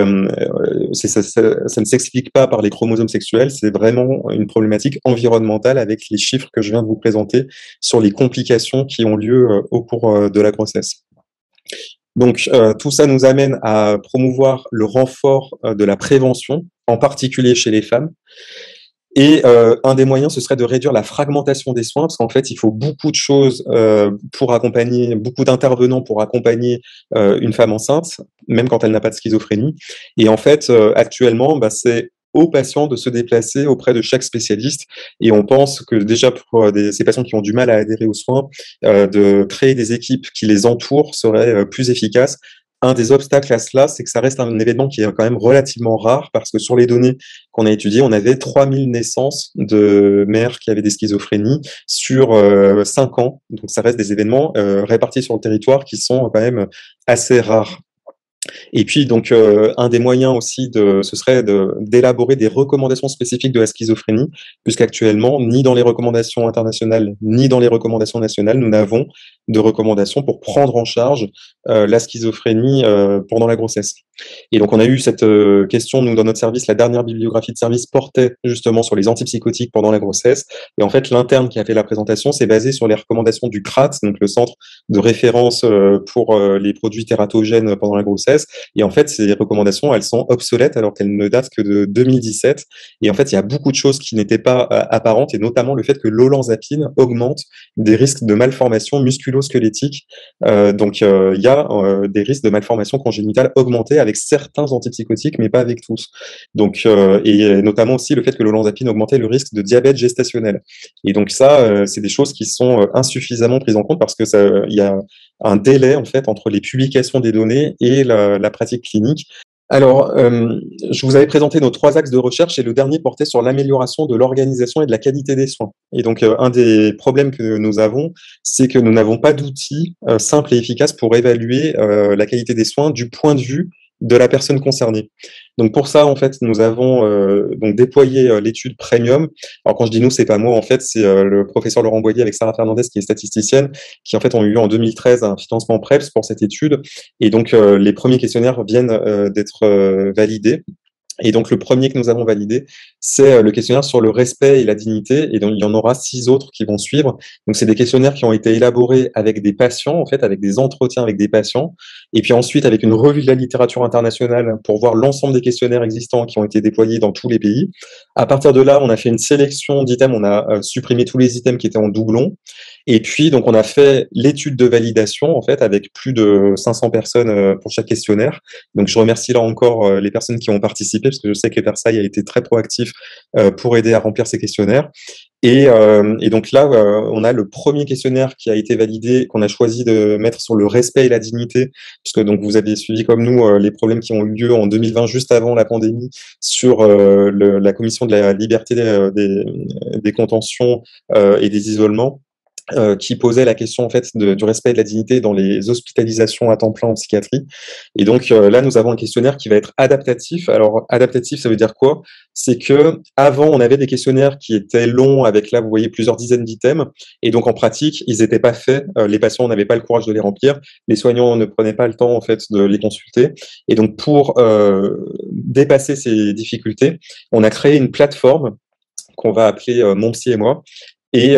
ne s'explique pas par les chromosomes sexuels, c'est vraiment une problématique environnementale avec les chiffres que je viens de vous présenter sur les complications qui ont lieu au cours de la grossesse. Donc, tout ça nous amène à promouvoir le renfort de la prévention, en particulier chez les femmes. Et un des moyens, ce serait de réduire la fragmentation des soins, parce qu'en fait, il faut beaucoup de choses pour accompagner, beaucoup d'intervenants pour accompagner une femme enceinte, même quand elle n'a pas de schizophrénie. Et en fait, actuellement, c'est aux patients de se déplacer auprès de chaque spécialiste. Et on pense que déjà pour ces patients qui ont du mal à adhérer aux soins, de créer des équipes qui les entourent serait plus efficace. Un des obstacles à cela, c'est que ça reste un événement qui est quand même relativement rare, parce que sur les données qu'on a étudiées, on avait 3000 naissances de mères qui avaient des schizophrénies sur 5 ans. Donc ça reste des événements répartis sur le territoire qui sont quand même assez rares. Et puis donc un des moyens aussi ce serait d'élaborer des recommandations spécifiques de la schizophrénie, puisqu'actuellement, ni dans les recommandations internationales, ni dans les recommandations nationales, nous n'avons de recommandations pour prendre en charge la schizophrénie pendant la grossesse. Et donc on a eu cette question, nous, dans notre service, la dernière bibliographie de service portait justement sur les antipsychotiques pendant la grossesse. Et en fait, l'interne qui a fait la présentation s'est basé sur les recommandations du CRAT, donc le centre de référence pour les produits tératogènes pendant la grossesse. Et en fait, ces recommandations, elles sont obsolètes alors qu'elles ne datent que de 2017. Et en fait, il y a beaucoup de choses qui n'étaient pas apparentes, et notamment le fait que l'olanzapine augmente des risques de malformations musculo-squelettiques. Il y a des risques de malformations congénitales augmentés avec certains antipsychotiques, mais pas avec tous. Et notamment aussi le fait que l'olanzapine augmentait le risque de diabète gestationnel. Et donc ça, c'est des choses qui sont insuffisamment prises en compte parce que il y a un délai en fait entre les publications des données et la pratique clinique. Alors, je vous avais présenté nos 3 axes de recherche et le dernier portait sur l'amélioration de l'organisation et de la qualité des soins. Et donc, un des problèmes que nous avons, c'est que nous n'avons pas d'outils simples et efficaces pour évaluer la qualité des soins du point de vue de la personne concernée. Donc pour ça, en fait, nous avons donc déployé l'étude Premium. Alors quand je dis nous, c'est pas moi, en fait, c'est le professeur Laurent Boyer avec Sarah Fernandez, qui est statisticienne, qui en fait ont eu en 2013 un financement PREPS pour cette étude. Et donc les premiers questionnaires viennent d'être validés. Et donc, le premier que nous avons validé, c'est le questionnaire sur le respect et la dignité. Et donc, il y en aura 6 autres qui vont suivre. Donc, c'est des questionnaires qui ont été élaborés avec des patients, en fait, avec des entretiens avec des patients. Et puis ensuite, avec une revue de la littérature internationale pour voir l'ensemble des questionnaires existants qui ont été déployés dans tous les pays. À partir de là, on a fait une sélection d'items. On a supprimé tous les items qui étaient en doublon. Et puis, donc, on a fait l'étude de validation, en fait, avec plus de 500 personnes pour chaque questionnaire. Donc, je remercie là encore les personnes qui ont participé, parce que je sais que Versailles a été très proactif pour aider à remplir ces questionnaires. Et donc là, on a le premier questionnaire qui a été validé, qu'on a choisi de mettre sur le respect et la dignité, puisque donc vous avez suivi comme nous les problèmes qui ont eu lieu en 2020, juste avant la pandémie, sur la commission de la liberté des contentions et des isolements. Qui posait la question en fait du respect et de la dignité dans les hospitalisations à temps plein en psychiatrie. Et donc là, nous avons un questionnaire qui va être adaptatif. Alors adaptatif, ça veut dire quoi? C'est que avant, on avait des questionnaires qui étaient longs avec là, vous voyez, plusieurs dizaines d'items. Et donc en pratique, ils n'étaient pas faits. Les patients n'avaient pas le courage de les remplir. Les soignants ne prenaient pas le temps en fait de les consulter. Et donc pour dépasser ces difficultés, on a créé une plateforme qu'on va appeler Mon Psy et moi. Et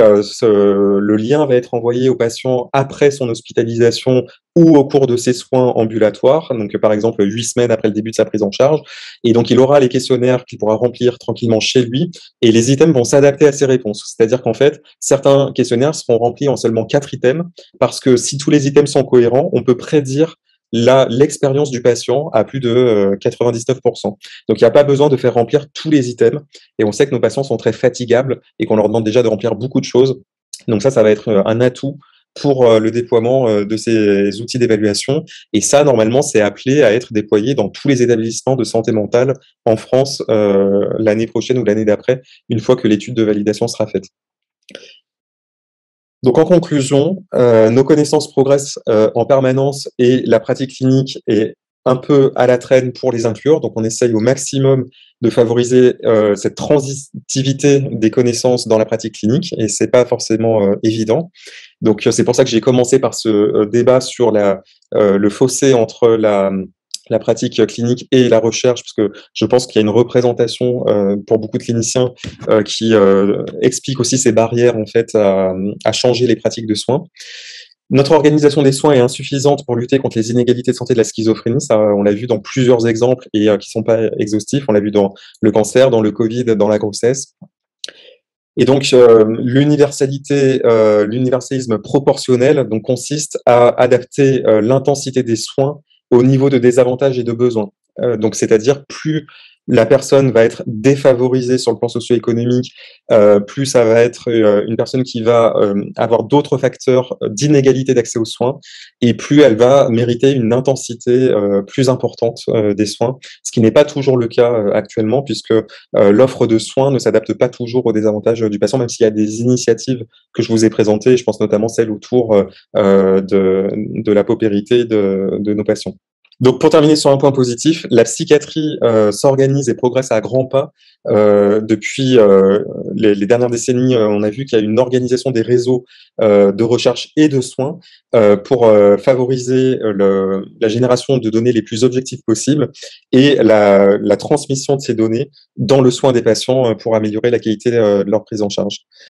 le lien va être envoyé au patient après son hospitalisation ou au cours de ses soins ambulatoires, donc par exemple 8 semaines après le début de sa prise en charge. Et donc il aura les questionnaires qu'il pourra remplir tranquillement chez lui, et les items vont s'adapter à ses réponses. C'est-à-dire qu'en fait, certains questionnaires seront remplis en seulement 4 items, parce que si tous les items sont cohérents, on peut prédire l'expérience du patient à plus de 99%. Donc, il n'y a pas besoin de faire remplir tous les items. Et on sait que nos patients sont très fatigables et qu'on leur demande déjà de remplir beaucoup de choses. Donc ça va être un atout pour le déploiement de ces outils d'évaluation. Et ça, normalement, c'est appelé à être déployé dans tous les établissements de santé mentale en France l'année prochaine ou l'année d'après, une fois que l'étude de validation sera faite. Donc en conclusion, nos connaissances progressent en permanence et la pratique clinique est un peu à la traîne pour les inclure. Donc on essaye au maximum de favoriser cette transitivité des connaissances dans la pratique clinique, et c'est pas forcément évident. Donc c'est pour ça que j'ai commencé par ce débat sur le fossé entre la pratique clinique et la recherche, parce que je pense qu'il y a une représentation pour beaucoup de cliniciens qui explique aussi ces barrières en fait à changer les pratiques de soins. Notre organisation des soins est insuffisante pour lutter contre les inégalités de santé de la schizophrénie. Ça, on l'a vu dans plusieurs exemples et qui sont pas exhaustifs. On l'a vu dans le cancer, dans le Covid, dans la grossesse. Et donc, l'universalisme proportionnel donc, consiste à adapter l'intensité des soins au niveau de désavantages et de besoins. Donc, c'est-à-dire plus la personne va être défavorisée sur le plan socio-économique, plus ça va être une personne qui va avoir d'autres facteurs d'inégalité d'accès aux soins, et plus elle va mériter une intensité plus importante des soins, ce qui n'est pas toujours le cas actuellement, puisque l'offre de soins ne s'adapte pas toujours aux désavantages du patient, même s'il y a des initiatives que je vous ai présentées, je pense notamment celle autour de la paupérité de nos patients. Donc, pour terminer sur un point positif, la psychiatrie s'organise et progresse à grands pas. Depuis les dernières décennies, on a vu qu'il y a une organisation des réseaux de recherche et de soins pour favoriser la génération de données les plus objectives possibles et la transmission de ces données dans le soin des patients pour améliorer la qualité de leur prise en charge.